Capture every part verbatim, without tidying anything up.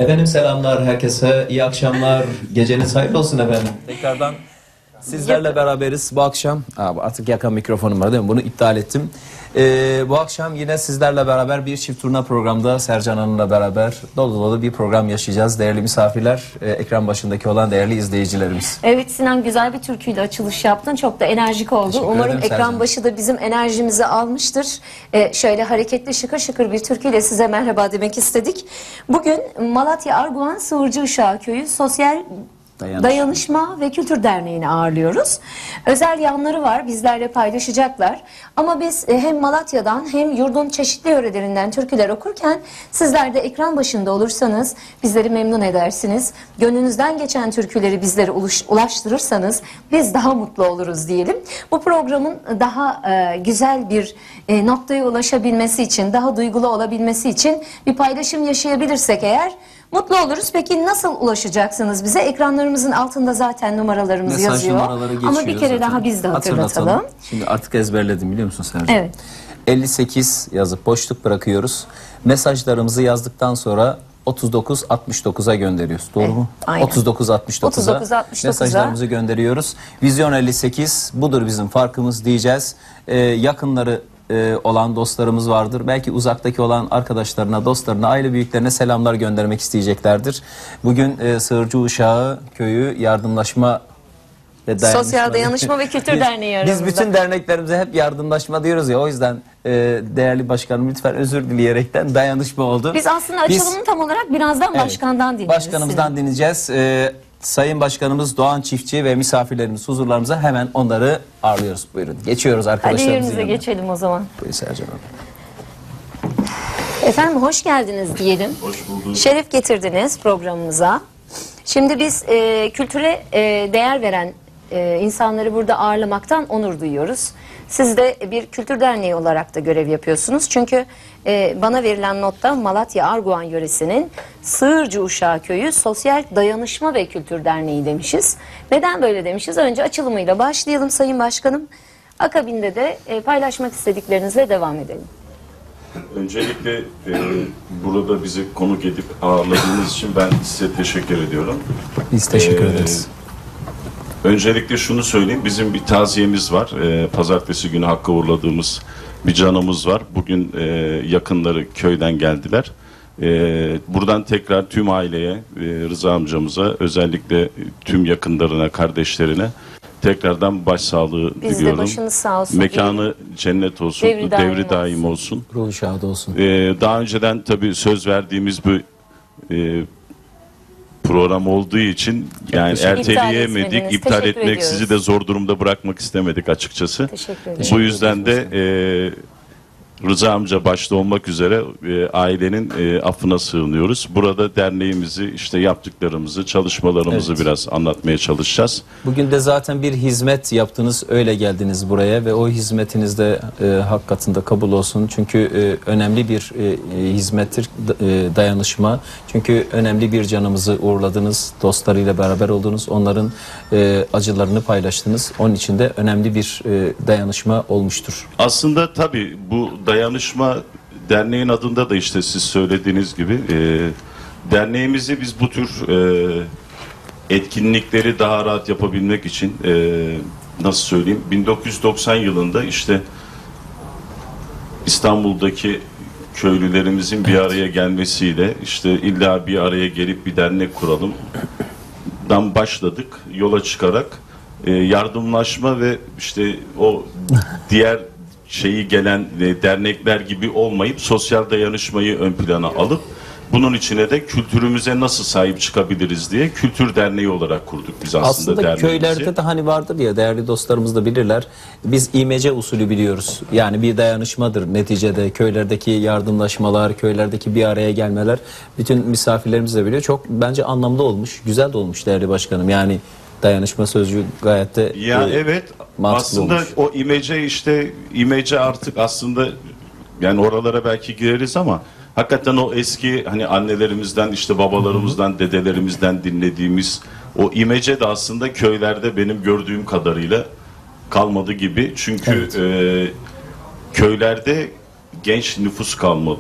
Efendim selamlar herkese, iyi akşamlar, geceniz hayırlı olsun efendim. Tekrardan sizlerle beraberiz bu akşam. Aa, artık yakan mikrofonum var değil mi? Bunu iptal ettim. Ee, bu akşam yine sizlerle beraber bir çift turna programda Sercan Hanım'la beraber dolu dolu bir program yaşayacağız. Değerli misafirler, e, ekran başındaki olan değerli izleyicilerimiz. Evet Sinan, güzel bir türküyle açılış yaptın. Çok da enerjik oldu. Teşekkür Umarım ederim ekran Sercan. başı da bizim enerjimizi almıştır. Ee, şöyle hareketli şıkır şıkır bir türküyle size merhaba demek istedik. Bugün Malatya Arguvan Sığırcı Uşağı Köyü Sosyal Dayanışma. Dayanışma ve Kültür Derneği'ni ağırlıyoruz. Özel yanları var, bizlerle paylaşacaklar. Ama biz e, hem Malatya'dan hem yurdun çeşitli yörelerinden türküler okurken sizler de ekran başında olursanız bizleri memnun edersiniz. Gönlünüzden geçen türküleri bizlere ulaş, ulaştırırsanız biz daha mutlu oluruz diyelim. Bu programın daha e, güzel bir e, noktaya ulaşabilmesi için, daha duygulu olabilmesi için bir paylaşım yaşayabilirsek eğer mutlu oluruz. Peki nasıl ulaşacaksınız bize? Ekranlarımızın altında zaten numaralarımız Mesaj yazıyor. numaraları geçiyor Ama bir kere zaten. daha biz de hatırlatalım. Şimdi artık ezberledim biliyor musun Sercan? Evet. elli sekiz yazıp boşluk bırakıyoruz. Mesajlarımızı yazdıktan sonra otuz dokuz altmış dokuza gönderiyoruz. Doğru Evet, mu? aynen. otuz dokuz altmış dokuza otuz dokuz altmış dokuza mesajlarımızı gönderiyoruz. Vizyon elli sekiz budur bizim farkımız diyeceğiz. Ee, yakınları e, olan dostlarımız vardır. Belki uzaktaki olan arkadaşlarına, dostlarına, aile büyüklerine selamlar göndermek isteyeceklerdir. Bugün e, Sığırcı Uşağı Köyü Yardımlaşma ve Dayanışma, Sosyal Dayanışma ve Kültür biz, Derneği aramızda. Biz bütün derneklerimize hep yardımlaşma diyoruz ya, o yüzden e, değerli başkanım lütfen özür dileyerekten dayanışma oldu. Biz aslında açılımını Biz- tam olarak birazdan Evet, başkandan dinleyeceğiz. Başkanımızdan dinleyeceğiz. Ee, Sayın Başkanımız Doğan Çiftçi ve misafirlerimiz huzurlarımıza hemen onları ağırlıyoruz. Buyurun. Geçiyoruz Hadi arkadaşlarımızın yerinize yanına. geçelim o zaman. Buyurun Sercan Hanım. Efendim hoş geldiniz diyelim. Hoş bulduk. Şeref getirdiniz programımıza. Şimdi biz e, kültüre e, değer veren e, insanları burada ağırlamaktan onur duyuyoruz. Siz de bir kültür derneği olarak da görev yapıyorsunuz. Çünkü e, bana verilen notta Malatya Arguvan yöresinin Sığırcı Uşağı Köyü Sosyal Dayanışma ve Kültür Derneği demişiz. Neden böyle demişiz? Önce açılımıyla başlayalım Sayın Başkanım. Akabinde de e, paylaşmak istediklerinizle devam edelim. Öncelikle e, burada bizi konuk edip ağırladığınız için ben size teşekkür ediyorum. Biz teşekkür Ee, ederiz. Öncelikle şunu söyleyeyim, bizim bir taziyemiz var. E, pazartesi günü Hakk'a uğurladığımız bir canımız var. Bugün e, yakınları köyden geldiler. E, buradan tekrar tüm aileye, e, Rıza amcamıza, özellikle tüm yakınlarına, kardeşlerine tekrardan başsağlığı Biz diliyorum. de başınız sağ olsun. Mekanı cennet olsun, Devri devri, daim daim olsun. olsun. Ruhu şad olsun. Ee, daha önceden tabii söz verdiğimiz bu e, program olduğu için yani İptal erteleyemedik, etmediniz. iptal Teşekkür etmek ediyoruz. sizi de zor durumda bırakmak istemedik açıkçası. Teşekkür ederim. Bu yüzden de e, Rıza amca başta olmak üzere e, ailenin e, affına sığınıyoruz. Burada derneğimizi, işte yaptıklarımızı, çalışmalarımızı Evet. biraz anlatmaya çalışacağız. Bugün de zaten bir hizmet yaptınız, öyle geldiniz buraya ve o hizmetiniz de e, hak katında kabul olsun. Çünkü e, önemli bir e, e, hizmettir, da- e, dayanışma. Çünkü önemli bir canımızı uğurladınız, dostlarıyla beraber oldunuz, onların e, acılarını paylaştınız. Onun için de önemli bir e, dayanışma olmuştur. Aslında tabii bu dayanışma derneğin adında da işte siz söylediğiniz gibi e, derneğimizi biz bu tür e, etkinlikleri daha rahat yapabilmek için e, nasıl söyleyeyim bin dokuz yüz doksan yılında işte İstanbul'daki köylülerimizin bir araya gelmesiyle işte illa bir araya gelip bir dernek kuralım dan başladık yola çıkarak e, yardımlaşma ve işte o diğer şeyi gelen e, dernekler gibi olmayıp sosyal dayanışmayı ön plana alıp bunun içine de kültürümüze nasıl sahip çıkabiliriz diye kültür derneği olarak kurduk biz aslında, Aslında derneğimizi. köylerde de hani vardır ya, değerli dostlarımız da bilirler. Biz imece usulü biliyoruz. Yani bir dayanışmadır neticede. Köylerdeki yardımlaşmalar, köylerdeki bir araya gelmeler bütün misafirlerimiz de biliyor. Çok bence anlamlı olmuş, güzel de olmuş değerli başkanım. Yani dayanışma sözcüğü gayet de Ya e, evet mantıklı aslında olmuş. o imece işte imece artık aslında yani oralara belki gireriz ama hakikaten o eski hani annelerimizden işte babalarımızdan dedelerimizden dinlediğimiz o imece de aslında köylerde benim gördüğüm kadarıyla kalmadı gibi. Çünkü Evet. e, köylerde genç nüfus kalmadı.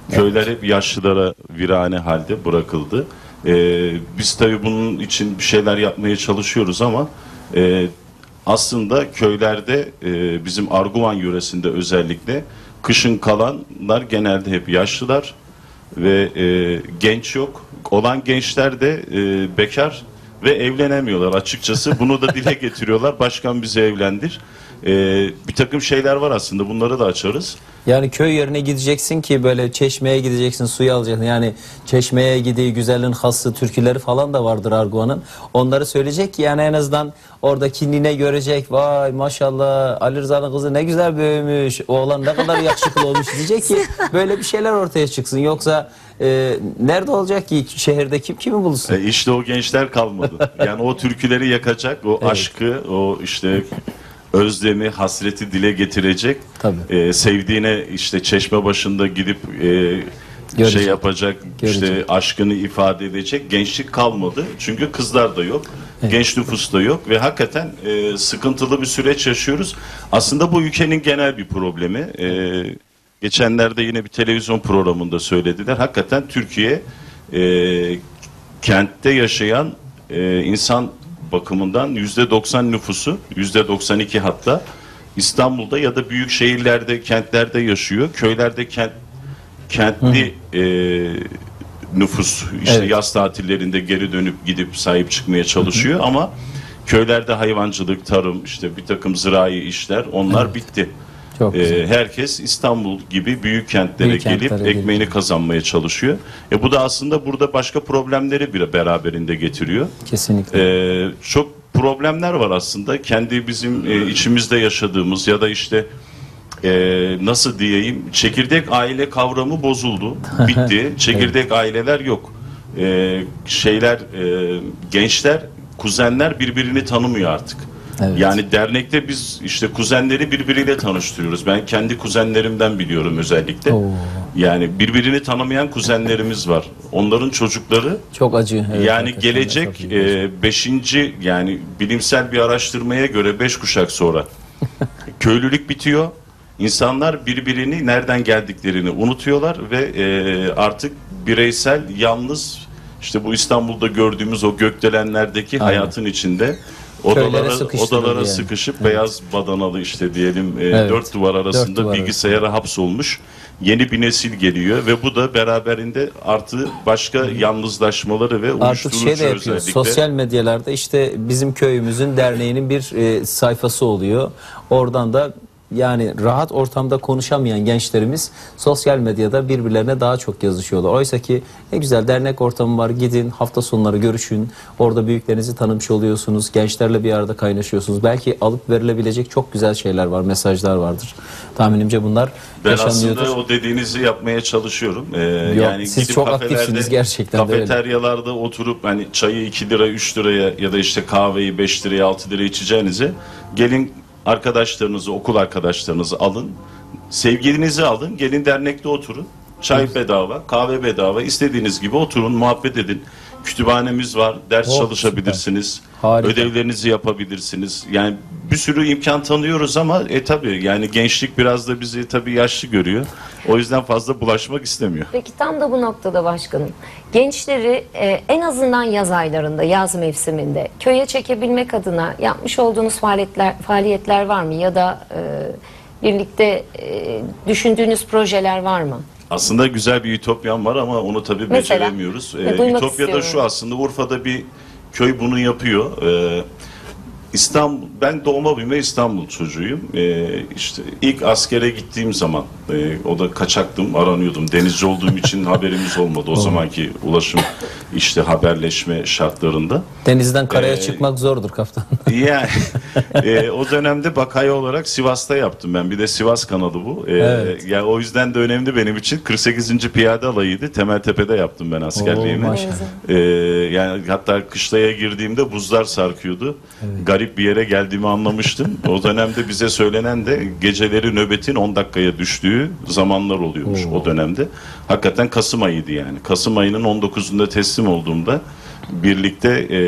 Köyler hep yaşlılara virane halde bırakıldı. Ee, biz tabii bunun için bir şeyler yapmaya çalışıyoruz ama e, aslında köylerde e, bizim Arguvan yöresinde özellikle kışın kalanlar genelde hep yaşlılar ve e, genç yok. Olan gençler de e, bekar ve evlenemiyorlar açıkçası. Bunu da dile getiriyorlar. Başkan bizi evlendir. E, bir takım şeyler var aslında. Bunları da açarız. Yani köy yerine gideceksin ki böyle çeşmeye gideceksin, suyu alacaksın. Yani çeşmeye gidiği güzelin hası türküleri falan da vardır Arguvan'ın. Onları söyleyecek ki yani en azından oradaki nine görecek. Vay maşallah Ali Rıza'nın kızı ne güzel büyümüş. Oğlan ne kadar yakışıklı olmuş diyecek ki böyle bir şeyler ortaya çıksın. Yoksa e, nerede olacak ki şehirde kim kimi bulursun? E, işte o gençler kalmadı. Yani o türküleri yakacak, o Evet. aşkı, o işte özlemi, hasreti dile getirecek. Tabii. Ee, sevdiğine işte çeşme başında gidip e, Görecek. şey yapacak, Görecek. işte aşkını ifade edecek gençlik kalmadı. Çünkü kızlar da yok, genç nüfus da yok ve hakikaten e, sıkıntılı bir süreç yaşıyoruz. Aslında bu ülkenin genel bir problemi. E, geçenlerde yine bir televizyon programında söylediler. Hakikaten Türkiye e, kentte yaşayan e, insan bakımından yüzde doksan nüfusu, yüzde doksan iki hatta İstanbul'da ya da büyük şehirlerde, kentlerde yaşıyor. Köylerde kent kentli e, nüfus işte Evet. yaz tatillerinde geri dönüp gidip sahip çıkmaya çalışıyor ama köylerde hayvancılık, tarım, işte bir takım zirai işler onlar Evet. bitti. Çok güzel. Ee, herkes İstanbul gibi büyük kentlere Büyük gelip kentlere ekmeğini gelip. kazanmaya çalışıyor. E bu da aslında burada başka problemleri bir beraberinde getiriyor. Kesinlikle. Ee, çok problemler var aslında. Kendi bizim e, içimizde yaşadığımız ya da işte e, nasıl diyeyim çekirdek aile kavramı bozuldu. Bitti. Çekirdek aileler yok. E, şeyler e, gençler, kuzenler birbirini tanımıyor artık. Evet. Yani dernekte biz işte kuzenleri birbiriyle tanıştırıyoruz. Ben kendi kuzenlerimden biliyorum özellikle. Oo. Yani birbirini tanımayan kuzenlerimiz var. Onların çocukları Çok acı. Evet, yani hakikaten de gelecek çok iyi. e, beşinci yani bilimsel bir araştırmaya göre beş kuşak sonra köylülük bitiyor. İnsanlar birbirini nereden geldiklerini unutuyorlar ve e, artık bireysel yalnız işte bu İstanbul'da gördüğümüz o gökdelenlerdeki Aynen. hayatın içinde Köylere odalara, sıkıştırıldı odalara yani. sıkışıp Evet. beyaz badanalı işte diyelim e, Evet. dört duvar arasında Dört duvar bilgisayara hapsolmuş yeni bir nesil geliyor ve bu da beraberinde artı başka yalnızlaşmaları ve Artık uyuşturucu şey de yapıyor. özellikle. Sosyal medyalarda işte bizim köyümüzün derneğinin bir e, sayfası oluyor. Oradan da yani rahat ortamda konuşamayan gençlerimiz sosyal medyada birbirlerine daha çok yazışıyorlar. Oysa ki ne güzel dernek ortamı var. Gidin hafta sonları görüşün. Orada büyüklerinizi tanımış oluyorsunuz. Gençlerle bir arada kaynaşıyorsunuz. Belki alıp verilebilecek çok güzel şeyler var. Mesajlar vardır. Tahminimce bunlar Ben yaşanıyordur. aslında o dediğinizi yapmaya çalışıyorum. Ee, Yok, yani siz gidip çok kafelerde, aktifsiniz gerçekten de öyle. kafeteryalarda oturup hani çayı iki lira üç liraya ya da işte kahveyi beş liraya altı liraya içeceğinize gelin arkadaşlarınızı, okul arkadaşlarınızı alın. Sevgilinizi alın. Gelin dernekte oturun. Çay bedava, kahve bedava. İstediğiniz gibi oturun, muhabbet edin. Kütüphanemiz var. Ders Oh, çalışabilirsiniz. Harika. Ödevlerinizi yapabilirsiniz. Yani bir sürü imkan tanıyoruz ama e tabii yani gençlik biraz da bizi tabii yaşlı görüyor. O yüzden fazla bulaşmak istemiyor. Peki tam da bu noktada başkanım, gençleri e, en azından yaz aylarında, yaz mevsiminde köye çekebilmek adına yapmış olduğunuz faaliyetler faaliyetler var mı? Ya da e, birlikte e, düşündüğünüz projeler var mı? Aslında güzel bir ütopyam var ama onu tabii Mesela? beceremiyoruz. E, duymak Ütopya'da istiyorum. şu aslında Urfa'da bir köy bunu yapıyor. Ee, İstanbul, ben doğma büyüme İstanbul çocuğuyum. Ee, işte ilk askere gittiğim zaman, e, o da kaçaktım, aranıyordum. Denizci olduğum için haberimiz olmadı o zamanki ulaşım, işte haberleşme şartlarında. Denizden karaya Ee, çıkmak zordur kaptan. Yani e, o dönemde bakay olarak Sivas'ta yaptım ben. Bir de Sivas kanadı bu. E, Evet. Yani o yüzden de önemli benim için. kırk sekizinci Piyade Alayı'ydı. Temeltepe'de yaptım ben askerliğimi. Oo, maşallah. E, yani hatta kışlaya girdiğimde buzlar sarkıyordu. Garip bir yere geldiğimi anlamıştım. O dönemde bize söylenen de geceleri nöbetin on dakikaya düştüğü zamanlar oluyormuş Oo. o dönemde. Hakikaten Kasım ayıydı yani. Kasım ayının on dokuzunda teslim olduğumda birlikte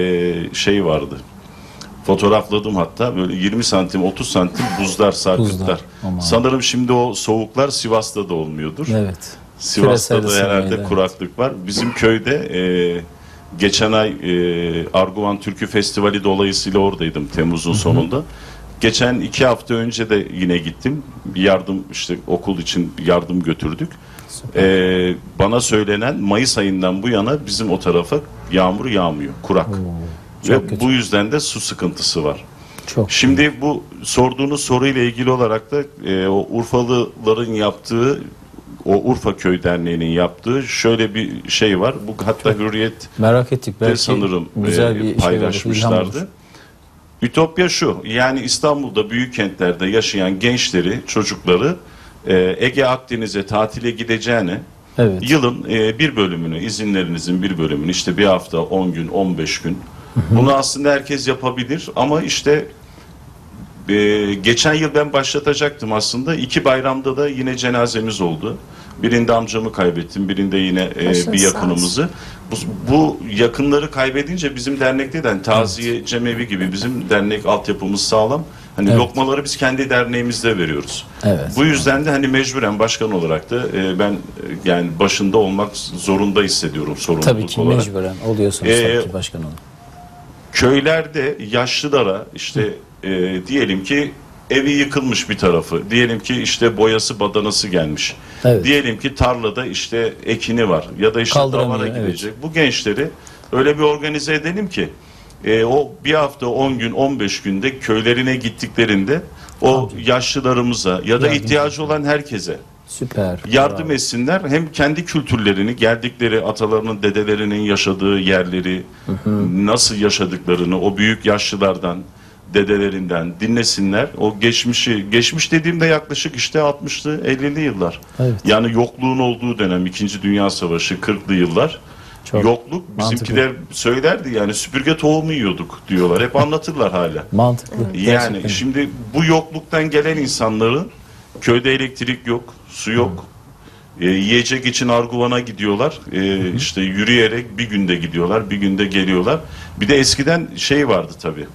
e, şey vardı. Fotoğrafladım hatta böyle yirmi santim otuz santim buzlar sarkıtlar. Buzlar, aman. Sanırım şimdi o soğuklar Sivas'ta da olmuyordur. Evet. Sivas'ta da ısınmaydı, herhalde evet. kuraklık var. Bizim köyde e, geçen ay e, Arguvan Türkü Festivali dolayısıyla oradaydım Temmuz'un sonunda. Geçen iki hafta önce de yine gittim. Bir yardım, işte okul için yardım götürdük. E, bana söylenen Mayıs ayından bu yana bizim o tarafa yağmur yağmıyor. Kurak. çok Ve kötü. bu yüzden de su sıkıntısı var. Çok. Şimdi bu sorduğunuz soruyla ilgili olarak da e, o Urfalıların yaptığı, o Urfa Köy Derneği'nin yaptığı şöyle bir şey var. Bu hatta Hürriyet Merak ettik. de Belki sanırım güzel e, bir şey olur, ilham paylaşmışlardı. olur. Ütopya şu, yani İstanbul'da büyük kentlerde yaşayan gençleri, çocukları e, Ege Akdeniz'e tatile gideceğine Evet. yılın e, bir bölümünü, izinlerinizin bir bölümünü, işte bir hafta, on gün, on beş gün, bunu aslında herkes yapabilir ama işte e, geçen yıl ben başlatacaktım aslında. İki bayramda da yine cenazemiz oldu. Birinde amcamı kaybettim, birinde yine e, Başınız bir sağ yakınımızı. Bu, bu yakınları kaybedince bizim dernekte de hani taziye cemevi gibi bizim dernek altyapımız sağlam. Hani Evet. lokmaları biz kendi derneğimizde veriyoruz. Evet. Bu yüzden de hani mecburen başkan olarak da e, ben e, yani başında olmak zorunda hissediyorum sorumluluk Tabii ki olarak. mecburen oluyorsunuz Ee, tabii ki başkan olun. Köylerde yaşlılara işte e, diyelim ki evi yıkılmış bir tarafı, diyelim ki işte boyası badanası gelmiş, Evet. diyelim ki tarlada işte ekini var ya da işte Kaldıramıyor, davara evet. gidecek. Bu gençleri öyle bir organize edelim ki e, o bir hafta, on gün, on beş günde köylerine gittiklerinde o yaşlılarımıza ya da Yardımcı. ihtiyacı olan herkese Süper. yardım Bravo. etsinler. Hem kendi kültürlerini, geldikleri atalarının, dedelerinin yaşadığı yerleri, nasıl yaşadıklarını o büyük yaşlılardan, dedelerinden dinlesinler. O geçmişi, geçmiş dediğimde yaklaşık işte altmışlı, ellili yıllar. Evet. Yani yokluğun olduğu dönem, İkinci Dünya Savaşı, kırklı yıllar. Çok Yokluk, bizimkiler söylerdi yani süpürge tohumu yiyorduk diyorlar. Hep anlatırlar hala. Mantıklı. Yani Gerçekten. şimdi bu yokluktan gelen insanların köyde elektrik yok, su yok. E, yiyecek için Arguvan'a gidiyorlar. E, işte yürüyerek bir günde gidiyorlar, bir günde geliyorlar. Bir de eskiden şey vardı tabii.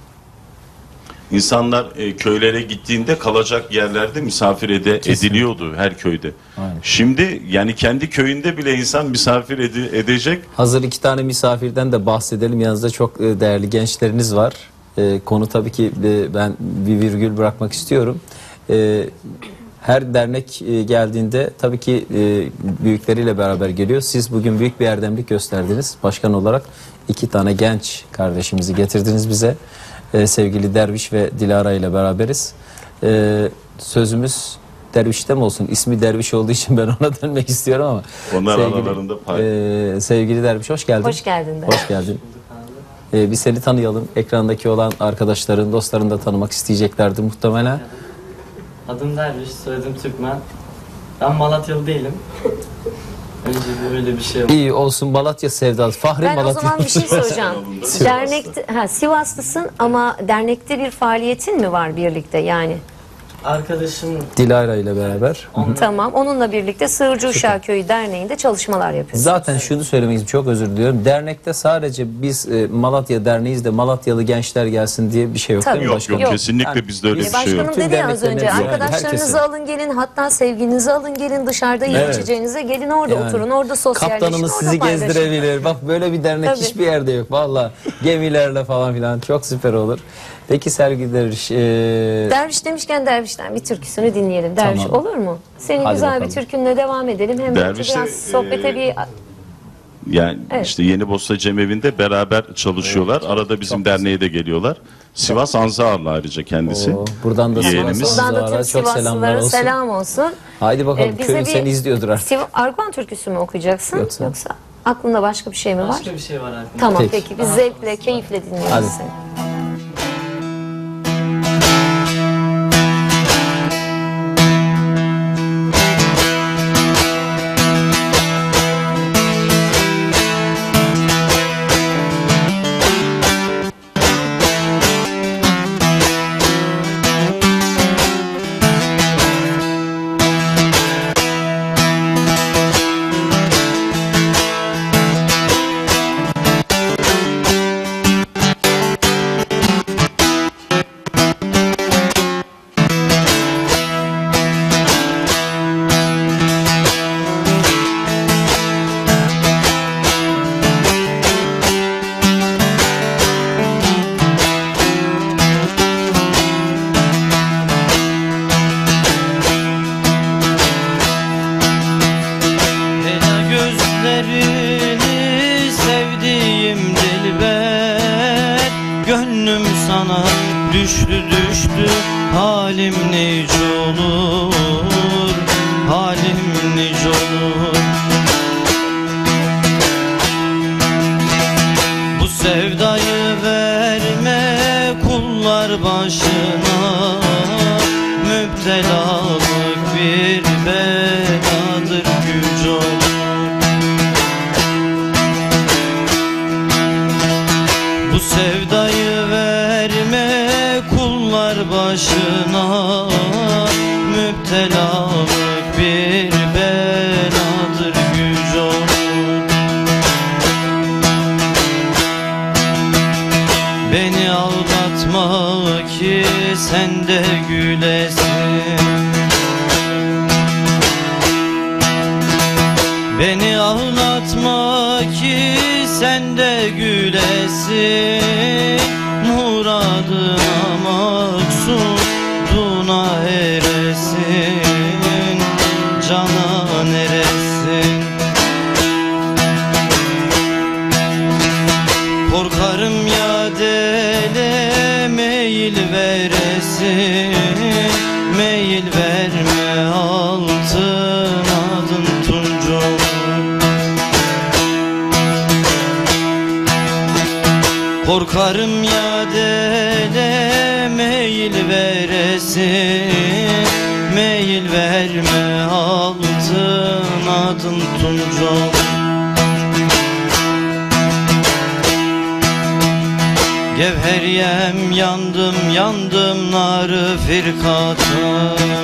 İnsanlar e, köylere gittiğinde kalacak yerlerde misafir ede, ediliyordu her köyde. Aynen. Şimdi yani kendi köyünde bile insan misafir ede- edecek. Hazır iki tane misafirden de bahsedelim. Yanınızda çok e, değerli gençleriniz var. E, konu tabii ki e, ben bir virgül bırakmak istiyorum. E, her dernek e, geldiğinde tabii ki e, büyükleriyle beraber geliyor. Siz bugün büyük bir erdemlik gösterdiniz. Başkan olarak iki tane genç kardeşimizi getirdiniz bize. E, sevgili Derviş ve Dilara ile beraberiz. E, sözümüz Derviş'te mi olsun? İsmi Derviş olduğu için ben ona dönmek istiyorum ama. Onlar aralarında pay. e, sevgili Derviş hoş geldin. Hoş geldin de. Hoş geldin. E, biz seni tanıyalım. Ekrandaki olan arkadaşların, dostların da tanımak isteyeceklerdi muhtemelen. Adım Derviş, soyadım Türkmen. Ben Malatyalı değilim. Önce bir öyle bir şey oldu. İyi olsun, Malatya sevdalı. Fahri Ben o Malatya. zaman bir şey soracağım. Dernekte, ha, Sivaslısın ama dernekte bir faaliyetin mi var birlikte yani? Arkadaşım Dilara ile beraber. Tamam. Onunla birlikte Sığırcı Uşağı Köyü Derneği'nde çalışmalar yapıyorsun. Zaten şunu söylemek istiyorum, çok özür diliyorum. Dernekte sadece biz e, Malatya Derneğiyiz de Malatyalı gençler gelsin diye bir şey yok Tabii. değil mi Yok başkanım? yok, Yok. kesinlikle Yani bizde öyle biz- bir şey yok. Başkanım dedi ya az önce, derneklerimiz yani, arkadaşlarınızı herkese. alın gelin, hatta sevginizi alın gelin, dışarıda yiyip Evet. içeceğinize gelin, orada Yani oturun, orada sosyalleşin, Kaptanımız orada sizi paylaşın. gezdirebilir. Bak böyle bir dernek Tabii. hiçbir yerde yok. Valla gemilerle falan filan çok süper olur. Peki sevgili Derviş, e, Derviş demişken Derviş'ten bir türküsünü dinleyelim. Derviş Tamam. olur mu? Senin Hadi güzel bakalım. bir türkünle devam edelim. Hem belki Derviş de, biraz sohbete e, bir... Yani Evet. işte Yeni Bosna Cemevi'nde beraber çalışıyorlar. Arada bizim derneğe de geliyorlar. Sivas Anzağarlı ayrıca kendisi. Oo, buradan da Yeğenimiz. Sivas'a, Buradan da tüm çok selamlar Sivaslılara olsun. selam olsun. Haydi bakalım, Ee, bize köyün bir seni izliyordur artık. Siv- Argon türküsü mü okuyacaksın? Yoksa? Yoksa, aklında başka bir şey mi var? başka bir şey var aklımda. Tamam Peki. peki, biz zevkle, keyifle dinliyoruz Hadi. seni. Müzik seni sevdiğim dilber, gönlüm sana düştü düştü, halim nice olur, halim nice olur. Bu sevdayı verme kullar başına, müptelalık bir beladır güç olur. Bu sevdayı verme kullar başına, müptelalık bir beladır güç olur. Beni aldatma ki sen de gülesin, beni ağlatma ki sen de gülesin, muradına maksuduna eresin, canan eresin. Korkarım ya dele meyil veresin, meyil verme altın adın tuncu. Korkarım ya dele meyil veresin, meyil verme altın adın tuncu. Gevheriyem yandım yandım narı firkatım,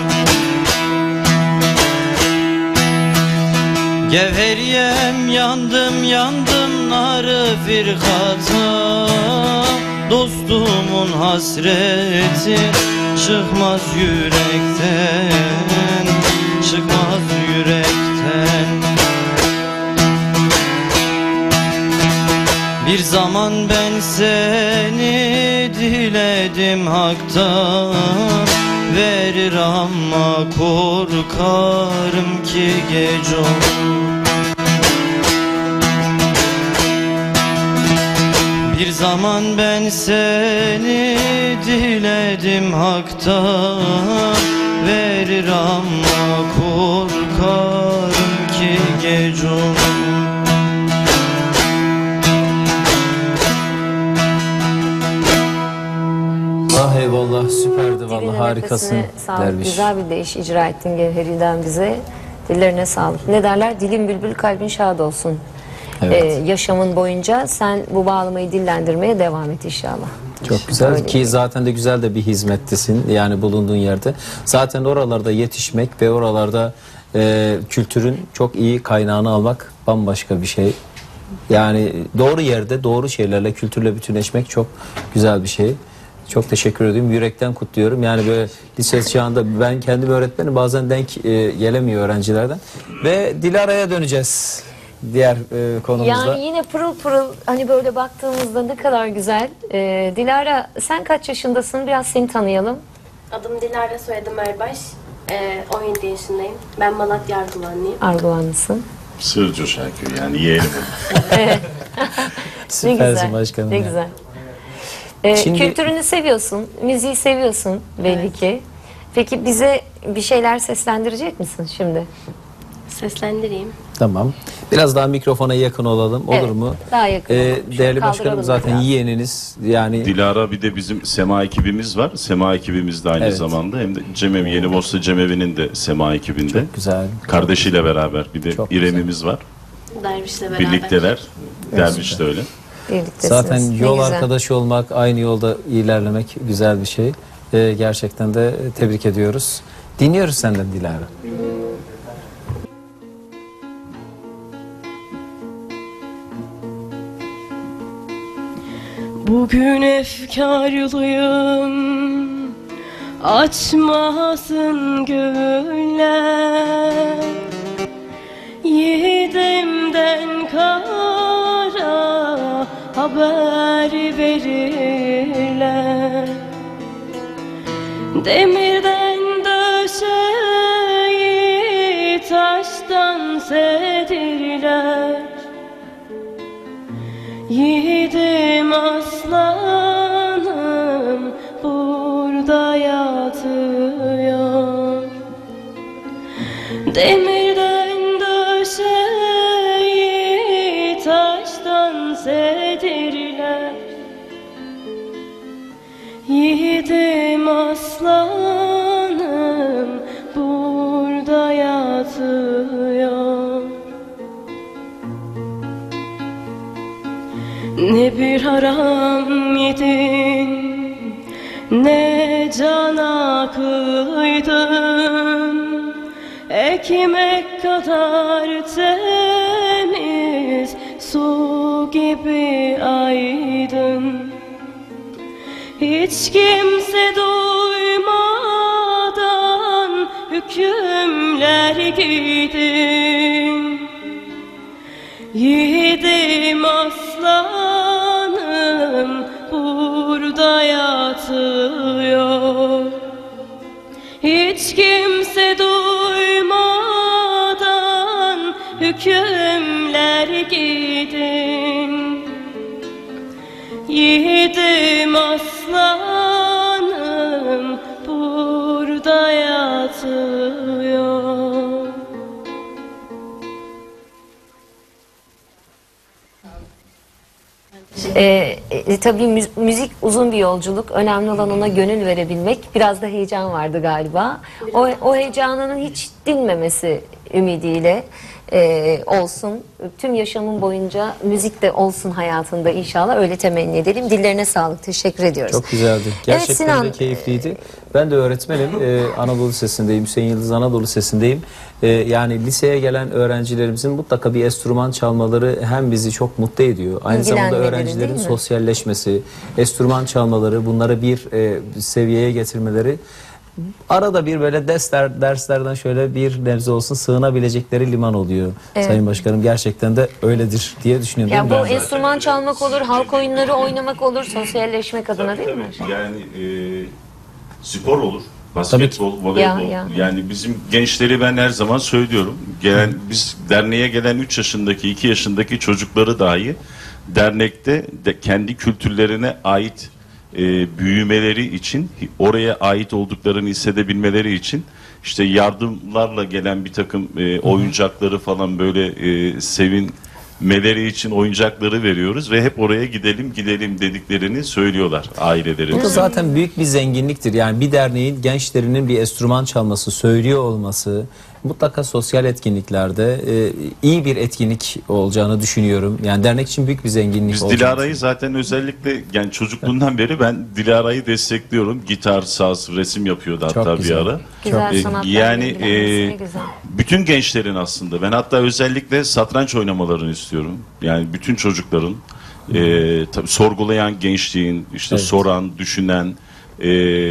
Gevheriyem yandım yandım narı firkatım, dostumun hasreti çıkmaz yürekten, çıkmaz yürekten. Bir zaman ben seni diledim haktan, verir ama korkarım ki gece olur. Bir zaman ben seni diledim haktan, verir ama korkarım ki gece olur. Ah eyvallah, süperdi vallahi, Diline, harikasın nefesine sağlık. derviş. Güzel bir deyiş icra ettin Gevheri'den bize. Dillerine sağlık. Ne derler? Dilin bülbül, kalbin şad olsun. Evet. Ee, yaşamın boyunca sen bu bağlamayı dillendirmeye devam et inşallah. Çok güzel Öyle. ki zaten de güzel de bir hizmettesin yani bulunduğun yerde. Zaten oralarda yetişmek ve oralarda e, kültürün çok iyi kaynağını almak bambaşka bir şey. Yani doğru yerde doğru şeylerle, kültürle bütünleşmek çok güzel bir şey. Çok teşekkür ediyorum. Yürekten kutluyorum. Yani böyle lise çağında ben kendim öğretmenim, bazen denk e, gelemiyor öğrencilerden. Ve Dilara'ya döneceğiz diğer e, konumuzda. Yani yine pırıl pırıl, hani böyle baktığımızda ne kadar güzel. Ee, Dilara, sen kaç yaşındasın? Biraz seni tanıyalım. Adım Dilara, soyadım Erbaş. Ee, on yedi yaşındayım. Ben Malatya Arguvanlıyım. Arguvanlısın. Sığırcı Şarköy yani yeğenim. Ne Süpersin güzel. başkanım. Ne ya. güzel. Ee, Şimdi- Kültürünü seviyorsun, müziği seviyorsun belli ki. Peki bize bir şeyler seslendirecek misin şimdi? Seslendireyim. Tamam. Biraz daha mikrofona yakın olalım. Olur Evet, mu? daha yakın Ee, olalım. Şöyle değerli kaldıralım başkanım, zaten biraz. yeğeniniz yani. Dilara, bir de bizim Sema ekibimiz var. Sema ekibimiz de aynı Evet. zamanda. Hem de Cemevi, Yeni Borsa Cemevi'nin de Sema ekibinde. Güzel. Kardeşiyle beraber bir de Çok İrem'imiz var. Derviş'le beraber. Birlikteler. Derviş de öyle. Birliktesiniz. Zaten Ne yol güzel. arkadaşı olmak, aynı yolda ilerlemek güzel bir şey. Ee, gerçekten de tebrik ediyoruz. Dinliyoruz senden Dilara. Bugün efkarlıyım, açmasın göğüller. Yiğidimden kara haber verirler. Demirden döşeyi taştan sedirler. Yiğidim aslanım burada yatıyor. Demirden döşeyi taştan sedirler. Yiğidim aslanım burada yatıyor. Ne bir haram yedin, ne cana kıydın. Ekmek kadar temiz, su gibi aydın. Hiç kimse duymadan hükümler giydin. Yiğidim aslanım burada yatıyor. Hiç kimse duymadan hükümler giydin. Yiğidim aslanım burada yatıyor. Ee, e, tabii mü- müzik uzun bir yolculuk. Önemli olan ona gönül verebilmek. Biraz da heyecan vardı galiba. O, o heyecanının hiç dinmemesi ümidiyle e, olsun. Tüm yaşamın boyunca müzik de olsun hayatında inşallah. Öyle temenni edelim. Dillerine sağlık. Teşekkür ediyoruz. Çok güzeldi. Gerçekten Sinan, de keyifliydi. Ben de öğretmenim. Ee, Anadolu Lisesi'ndeyim. Hüseyin Yıldız Anadolu Lisesi'ndeyim. Ee, yani liseye gelen öğrencilerimizin mutlaka bir enstrüman çalmaları hem bizi çok mutlu ediyor. Aynı zamanda İlgilenmeleri, öğrencilerin değil mi? sosyalleşmesi, enstrüman çalmaları, bunları bir e, seviyeye getirmeleri, arada bir böyle dersler, derslerden şöyle bir nebze olsun sığınabilecekleri liman oluyor. Evet. Sayın Başkanım, gerçekten de öyledir diye düşünüyorum. Ya değil bu mi? enstrüman çalmak olur, halk oyunları oynamak olur, sosyalleşmek adına değil mi? Yani e, spor olur. Basketbol, voleybol. Ya, ya. Yani bizim gençleri ben her zaman söylüyorum. Gelen biz derneğe gelen üç yaşındaki, iki yaşındaki çocukları dahi dernekte de kendi kültürlerine ait e, büyümeleri için, oraya ait olduklarını hissedebilmeleri için işte yardımlarla gelen bir takım e, oyuncakları falan böyle e, sevinmeleri için oyuncakları veriyoruz ve hep oraya gidelim gidelim dediklerini söylüyorlar ailelerimiz. Bu da zaten büyük bir zenginliktir. Yani bir derneğin gençlerinin bir enstrüman çalması, söylüyor olması mutlaka sosyal etkinliklerde e, iyi bir etkinlik olacağını düşünüyorum. Yani dernek için büyük bir zenginlik Biz olacağını Dilara'yı zaten özellikle yani çocukluğundan beri ben Dilara'yı destekliyorum. Gitar, saz, resim yapıyordu Çok hatta güzel. bir ara. Güzel E, sanatlarla yani ilgilenmesi ne e, güzel. bütün gençlerin aslında ben hatta özellikle satranç oynamalarını istiyorum. Yani bütün çocukların e, tabii sorgulayan gençliğin işte Evet. soran, düşünen e,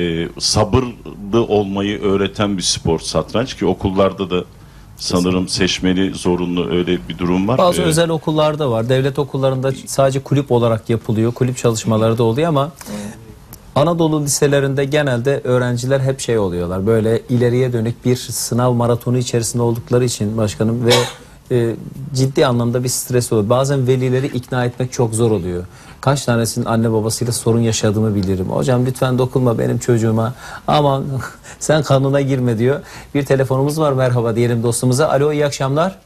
sabırlı olmayı öğreten bir spor satranç ki okullarda da sanırım seçmeli zorunlu öyle bir durum var. Bazı E, özel okullarda var. Devlet okullarında sadece kulüp olarak yapılıyor. Kulüp çalışmaları da oluyor ama Anadolu liselerinde genelde öğrenciler hep şey oluyorlar. Böyle ileriye dönük bir sınav maratonu içerisinde oldukları için başkanım ve e, ciddi anlamda bir stres oluyor. Bazen velileri ikna etmek çok zor oluyor. Kaç tanesinin anne babasıyla sorun yaşadığımı bilirim. Hocam lütfen dokunma benim çocuğuma. Aman sen kanuna girme diyor. Bir telefonumuz var, merhaba diyelim dostumuza. Alo, iyi akşamlar.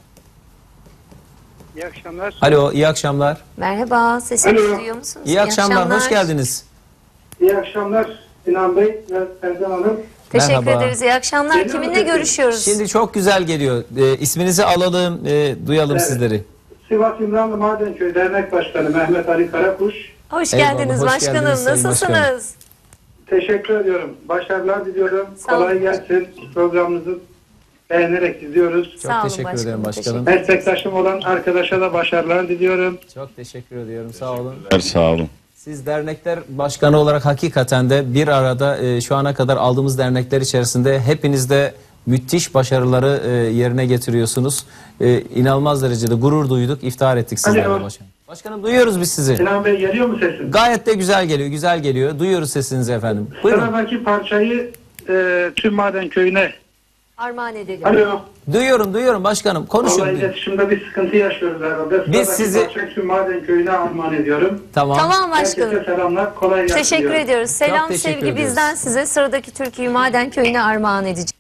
İyi akşamlar. Alo, iyi akşamlar. Merhaba, sesimizi Alo. duyuyor musunuz? İyi akşamlar, hoş geldiniz. İyi akşamlar Sinan Bey ve Erdem Hanım. Teşekkür Merhaba. ederiz, iyi akşamlar. Geliyor Kiminle musun? görüşüyoruz? Şimdi çok güzel geliyor. Ee, isminizi alalım, e, duyalım Evet. sizleri. Sivas İmranlı Madenköy Dernek Başkanı Mehmet Ali Karakuş. Hoş Eyvallah, geldiniz hoş başkanım, geldiniz Sayın nasılsınız? Başkanım. Teşekkür ediyorum. Başarılar diliyorum. Sağ olun. Kolay gelsin. Programınızı beğenerek izliyoruz. Çok Sağ olun teşekkür başkanım, ederim başkanım. Meslektaşım olan arkadaşa da başarılar diliyorum. Çok teşekkür ediyorum, sağ olun. Sağ olun. Siz dernekler başkanı olarak hakikaten de bir arada e, şu ana kadar aldığımız dernekler içerisinde hepiniz de müthiş başarıları e, yerine getiriyorsunuz. E, inanılmaz derecede gurur duyduk, iftihar ettik sizlerle Alo. başkanım. Başkanım duyuyoruz biz sizi. Sinan Bey geliyor mu sesim? Gayet de güzel geliyor, güzel geliyor. Duyuyoruz sesinizi efendim. Buyurun. Sıradaki parçayı e, tüm Madenköy'üne armağan edelim. Alo. Duyuyorum, duyuyorum başkanım. Konuşun. Vallahi iletişimde bir sıkıntı yaşıyoruz herhalde. Biz Sıradaki sizi- Bahçeksu Maden Köyü'ne armağan ediyorum. Tamam. Tamam başkanım. Herkese selamlar. Kolay gelsin. Teşekkür diyorum. ediyoruz. Selam teşekkür sevgi ediyoruz. bizden size. Sıradaki türküyü Maden Köyü'ne armağan edeceğiz.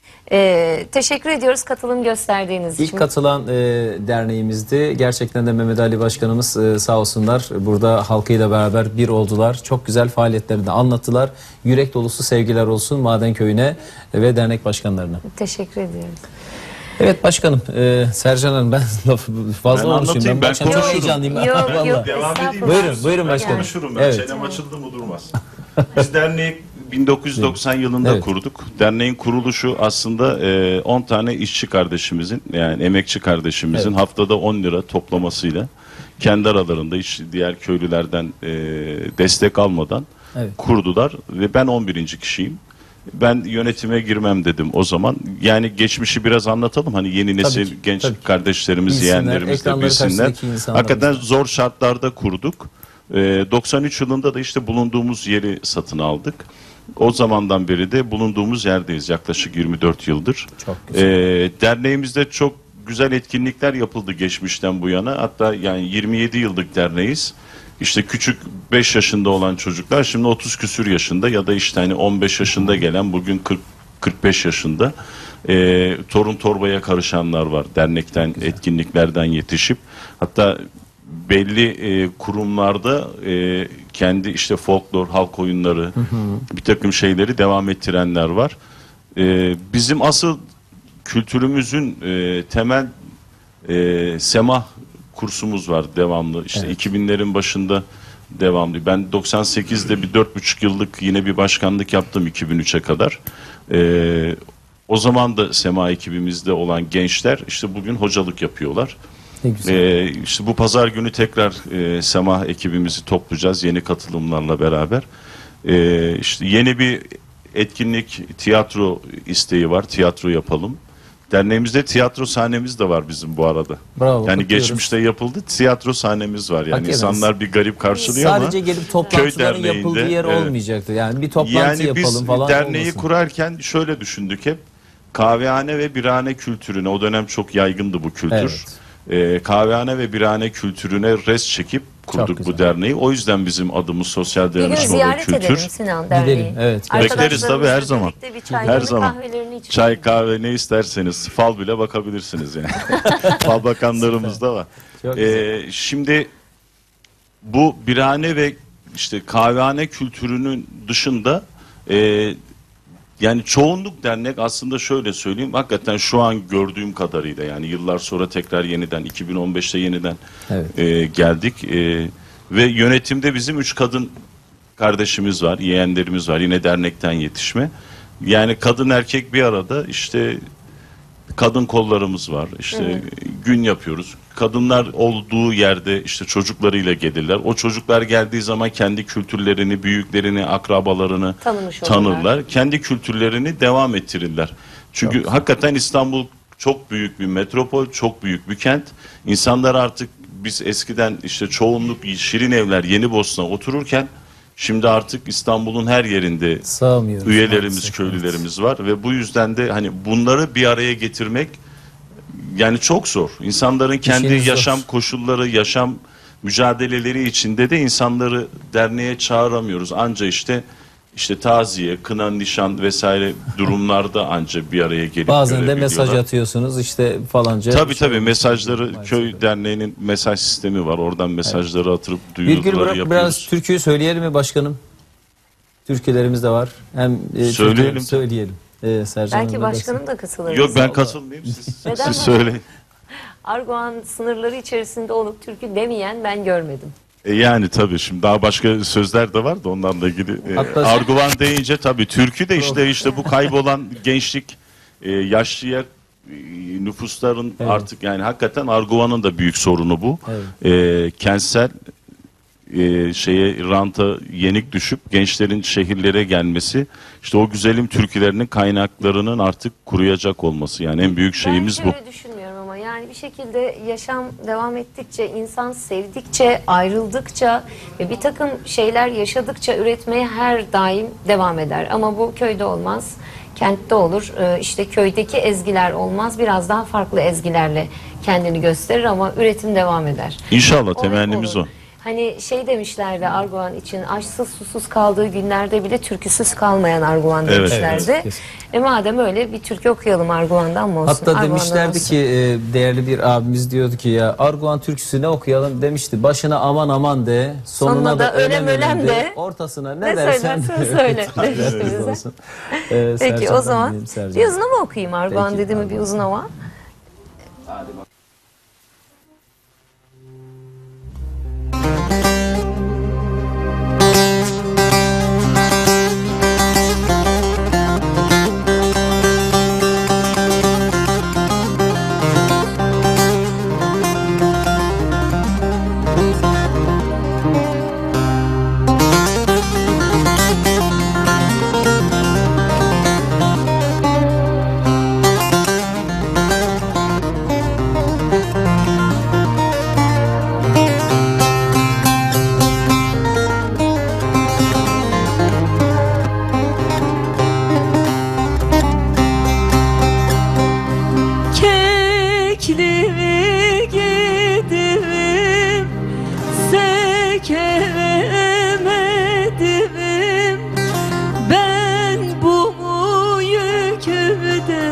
Ee, teşekkür ediyoruz katılım gösterdiğiniz için. İlk katılan e, derneğimizdi. Gerçekten de Mehmet Ali Başkanımız e, sağ olsunlar burada halkıyla beraber bir oldular. Çok güzel faaliyetlerini de anlattılar. Yürek dolusu sevgiler olsun Maden Köyü'ne ve dernek başkanlarına. Teşekkür ediyoruz. Evet başkanım, e, Sercan Hanım ben lafı fazla Ben konuşayım. anlatayım, Ben, ben bu akşam çok konuşurum. heyecanlıyım. Yok Vallahi. yok Devam edeyim. estağfurullah. Buyurun, buyurun Ben başkanım. konuşurum ben. Evet. Çenem açıldı mı durmaz. Biz derneği bin dokuz yüz doksan yılında Evet. kurduk. Derneğin kuruluşu aslında e, on tane işçi kardeşimizin yani emekçi kardeşimizin Evet. haftada on lira toplamasıyla kendi aralarında hiç diğer köylülerden e, destek almadan Evet. kurdular ve ben on birinci kişiyim. Ben yönetime girmem dedim o zaman. Yani geçmişi biraz anlatalım. Hani yeni nesil Tabii ki, genç tabii ki. kardeşlerimiz, Bilsinler, yeğenlerimiz de ekranları bilsinler. karşısındaki insanlarımız Hakikaten da. zor şartlarda kurduk. Ee, doksan üç yılında da işte bulunduğumuz yeri satın aldık. O zamandan beri de bulunduğumuz yerdeyiz. Yaklaşık yirmi dört yıldır. Çok güzel. Ee, derneğimizde çok güzel etkinlikler yapıldı geçmişten bu yana. Hatta yani yirmi yedi yıllık derneğiz. İşte küçük beş yaşında olan çocuklar şimdi otuz küsür yaşında ya da işte hani on beş yaşında gelen bugün kırk kırk beş yaşında e, torun torbaya karışanlar var. Dernekten, etkinliklerden yetişip hatta belli e, kurumlarda e, kendi işte folklor, halk oyunları bir takım şeyleri devam ettirenler var. E, bizim asıl kültürümüzün e, temel e, semah kursumuz var devamlı. İşte Evet. iki binlerin başında devamlı. Ben doksan sekizde bir dört buçuk yıllık yine bir başkanlık yaptım iki bin üçe kadar. Ee, o zaman da Sema ekibimizde olan gençler işte bugün hocalık yapıyorlar. Ne güzel. Ee, işte bu pazar günü tekrar e, Sema ekibimizi toplayacağız yeni katılımlarla beraber. Ee, işte yeni bir etkinlik, tiyatro isteği var. Tiyatro yapalım. Derneğimizde tiyatro sahnemiz de var bizim bu arada. Bravo, Yani kutluyoruz. geçmişte yapıldı. Tiyatro sahnemiz var. Yani Hakikaten. insanlar bir garip karşılıyor Sadece ama gelip toplantıların köy yapıldığı derneğinde, yer evet. olmayacaktı. Yani bir toplantı yani yapalım biz falan derneği olmasın. kurarken şöyle düşündük hep. Kahvehane ve birhane kültürüne, o dönem çok yaygındı bu kültür. Evet. Ee, kahvehane ve birhane kültürüne res çekip kurduk güzel. bu derneği. O yüzden bizim adımız sosyal Bir gün dayanışma ve ziyaret kültür. edelim Sinan Derneği. Gidelim, evet. Bekleriz tabii, her Arkadaşlarımızla zaman. birlikte bir Her çaylarını, zaman. kahvelerini içelim. Çay, kahve ne isterseniz. Fal bile bakabilirsiniz yani. Fal bakanlarımız da var. Çok Ee, şimdi bu birhane ve işte kahvehane kültürünün dışında e, yani çoğunluk dernek aslında şöyle söyleyeyim hakikaten şu an gördüğüm kadarıyla yani yıllar sonra tekrar yeniden iki bin on beşte yeniden Evet. e, geldik e, ve yönetimde bizim üç kadın kardeşimiz var, yeğenlerimiz var yine dernekten yetişme. Yani kadın erkek bir arada işte kadın kollarımız var. İşte gün yapıyoruz. Kadınlar olduğu yerde işte çocuklarıyla gelirler. O çocuklar geldiği zaman kendi kültürlerini, büyüklerini, akrabalarını Tanımış olurlar. tanırlar. Kendi kültürlerini devam ettirirler. Çünkü hakikaten İstanbul çok büyük bir metropol, çok büyük bir kent. İnsanlar artık biz eskiden işte çoğunluk Şirin Evler, Yenibosna otururken şimdi artık İstanbul'un her yerinde Sığamıyoruz. üyelerimiz, maalesef, köylülerimiz var ve bu yüzden de hani bunları bir araya getirmek yani çok zor. İnsanların kendi İşiniz zor. yaşam koşulları, yaşam mücadeleleri içinde de insanları derneğe çağıramıyoruz. Anca işte işte taziye, kına, nişan vesaire durumlarda anca bir araya gelip Bazen de görebiliyorlar. mesaj atıyorsunuz işte falanca. Tabii bir şey tabii olmuş. mesajları Maalesef. köy derneğinin mesaj sistemi var. Oradan mesajları atırıp Bir duyuruları gün bırak yapıyoruz. biraz türküyü söyleyelim mi başkanım? Türkülerimiz de var. Hem e, Söyleyelim. türküleri söyleyelim. Ee, Sercan Belki Hanım'la başkanım da katılır. Yok ben bize. katılmayayım siz, Neden siz mi? söyleyin. Arguan sınırları içerisinde olup türkü demeyen ben görmedim. E yani tabii şimdi daha başka sözler de var da onlarla ilgili. E, Hatta- Arguvan deyince tabii türkü de işte işte bu kaybolan gençlik, e, yaşlı yer e, nüfusların Evet. artık yani hakikaten Arguvan'ın da büyük sorunu bu. Evet. E, kentsel e, şeye ranta yenik düşüp gençlerin şehirlere gelmesi, işte o güzelim türkülerinin kaynaklarının artık kuruyacak olması yani en büyük şeyimiz ben bu. hiç öyle düşünmüyorum ama yani bir şekilde yaşam devam ettikçe, insan sevdikçe, ayrıldıkça ve bir takım şeyler yaşadıkça üretmeye her daim devam eder. Ama bu köyde olmaz. kentte olur. E, işte köydeki ezgiler olmaz. Biraz daha farklı ezgilerle kendini gösterir ama üretim devam eder. İnşallah O hep temennimiz olur. o. Hani şey demişlerdi Arguvan için, açsız susuz kaldığı günlerde bile türküsüz kalmayan Arguvan Evet, demişlerdi. evet, kesin. E madem öyle bir türkü okuyalım Arguvan'dan mı olsun? Hatta Arguvan'dan demişlerdi olsun. ki e, değerli bir abimiz diyordu ki ya Arguvan türküsü ne okuyalım demişti. Başına aman aman de, sonuna, Sonuna da, da ölem ölem ölem ölem de, de, ortasına ne, ne dersen söylersen söyle Evet, demişti olsun. bize. Ee, Peki Sercan'dan o zaman dinleyelim, Sercan. bir uzun hava okuyayım Arguvan Peki, dedi mi bir Arguvan. uzun hava. Kekli gidim sekemedim ben bu yükümü de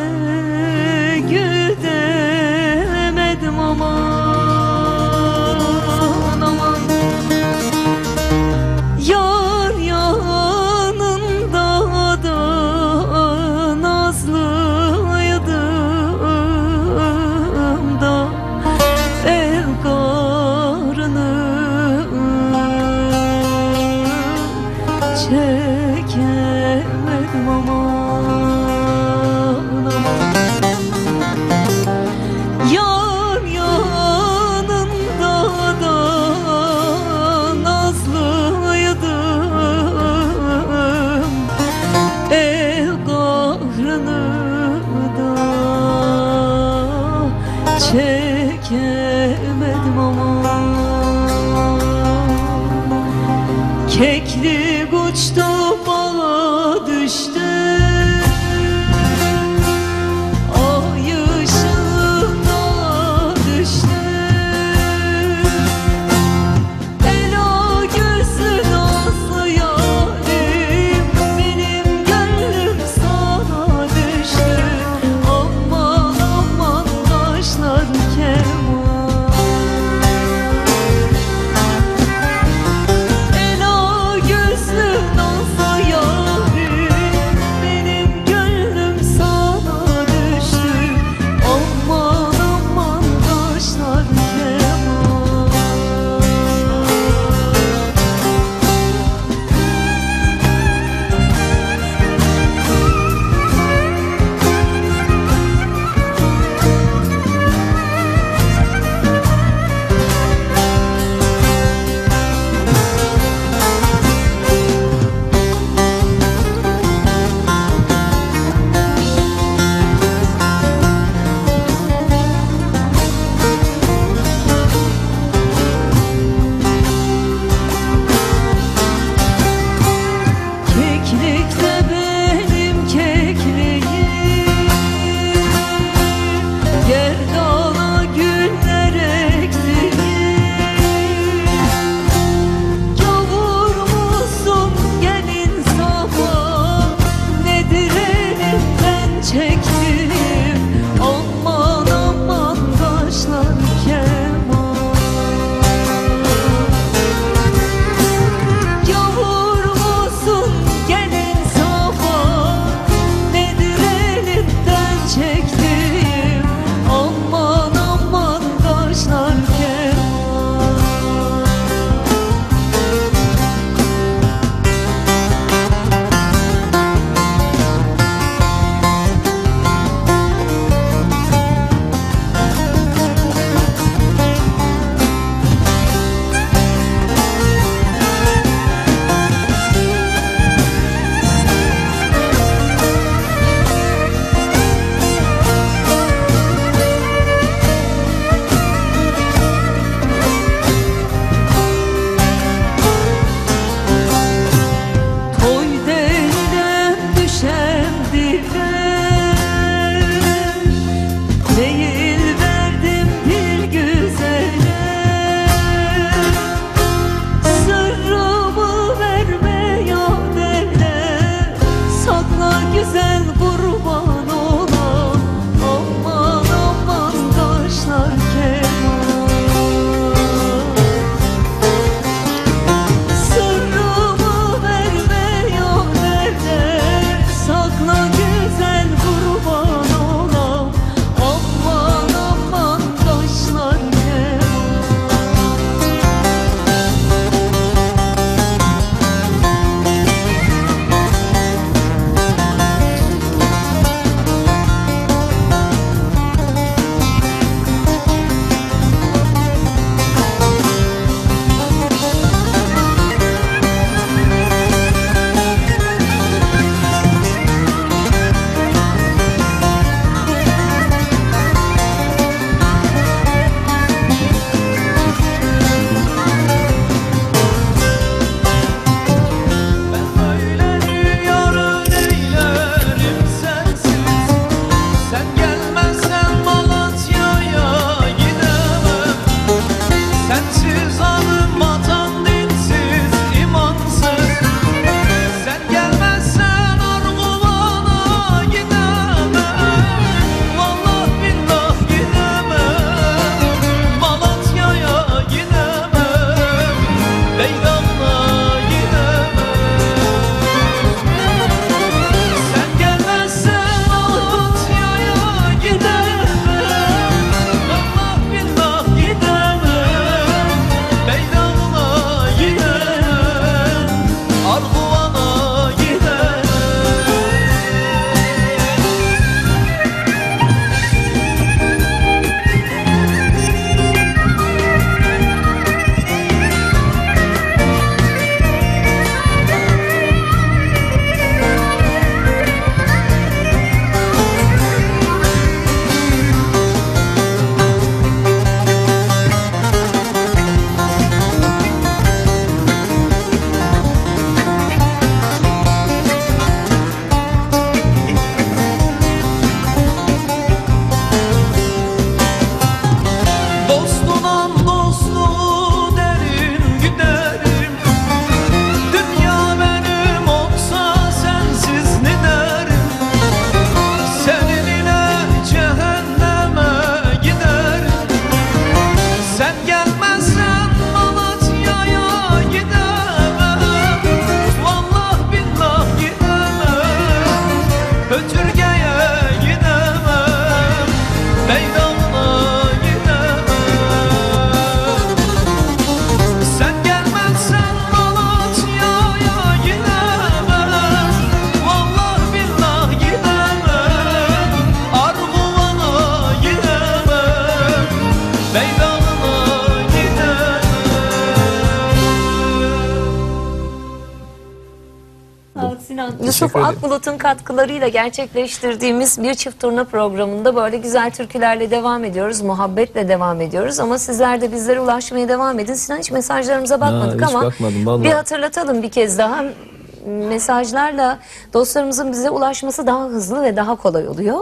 güdemedim aman aman yar yanında da nazlıydım da ev karını çekemedim aman aman yar yanında da nazlıydım ev kahrını da çekemedim aman kekli uçtu bala düştü ay ışığına düştü ela gözlü nazlı yarim benim gönlüm sana düştü aman aman başlar keman ela gözlü nazlı yarim vatan dinsiz, imansız. Sen gelmezsen Arguvan'a gidemem. Vallahi billah gidemem. Malatya'ya gidemem. Beydan'a gidemem. Sen gelmezsen Malatya'ya gidemem. Vallahi billah gidemem. Beydan'a gidemem. Arguvan'a gidemem. Dostunam dostluğu derim giderim. Dünya benim olsa sensiz ne derim? Senin ile cehenneme giderim. Sen gelmezsen Malatya'ya gidemem. Vallahi billah gidemem. Ötürge'ye gidemem. Beydan'a gidemem. Sen gelmezsen Malatya'ya gidemem. Vallahi billah gidemem. Arguvan'a gidemem. Beydan'a gidemem. Sinan, Teşekkür Yusuf ederim. Akbulut'un katkılarıyla gerçekleştirdiğimiz bir çift turna programında böyle güzel türkülerle devam ediyoruz. Muhabbetle devam ediyoruz. Ama sizler de bizlere ulaşmaya devam edin. Sinan, hiç mesajlarımıza bakmadık Ha, hiç ama bakmadım vallahi. bir hatırlatalım bir kez daha. Mesajlarla dostlarımızın bize ulaşması daha hızlı ve daha kolay oluyor.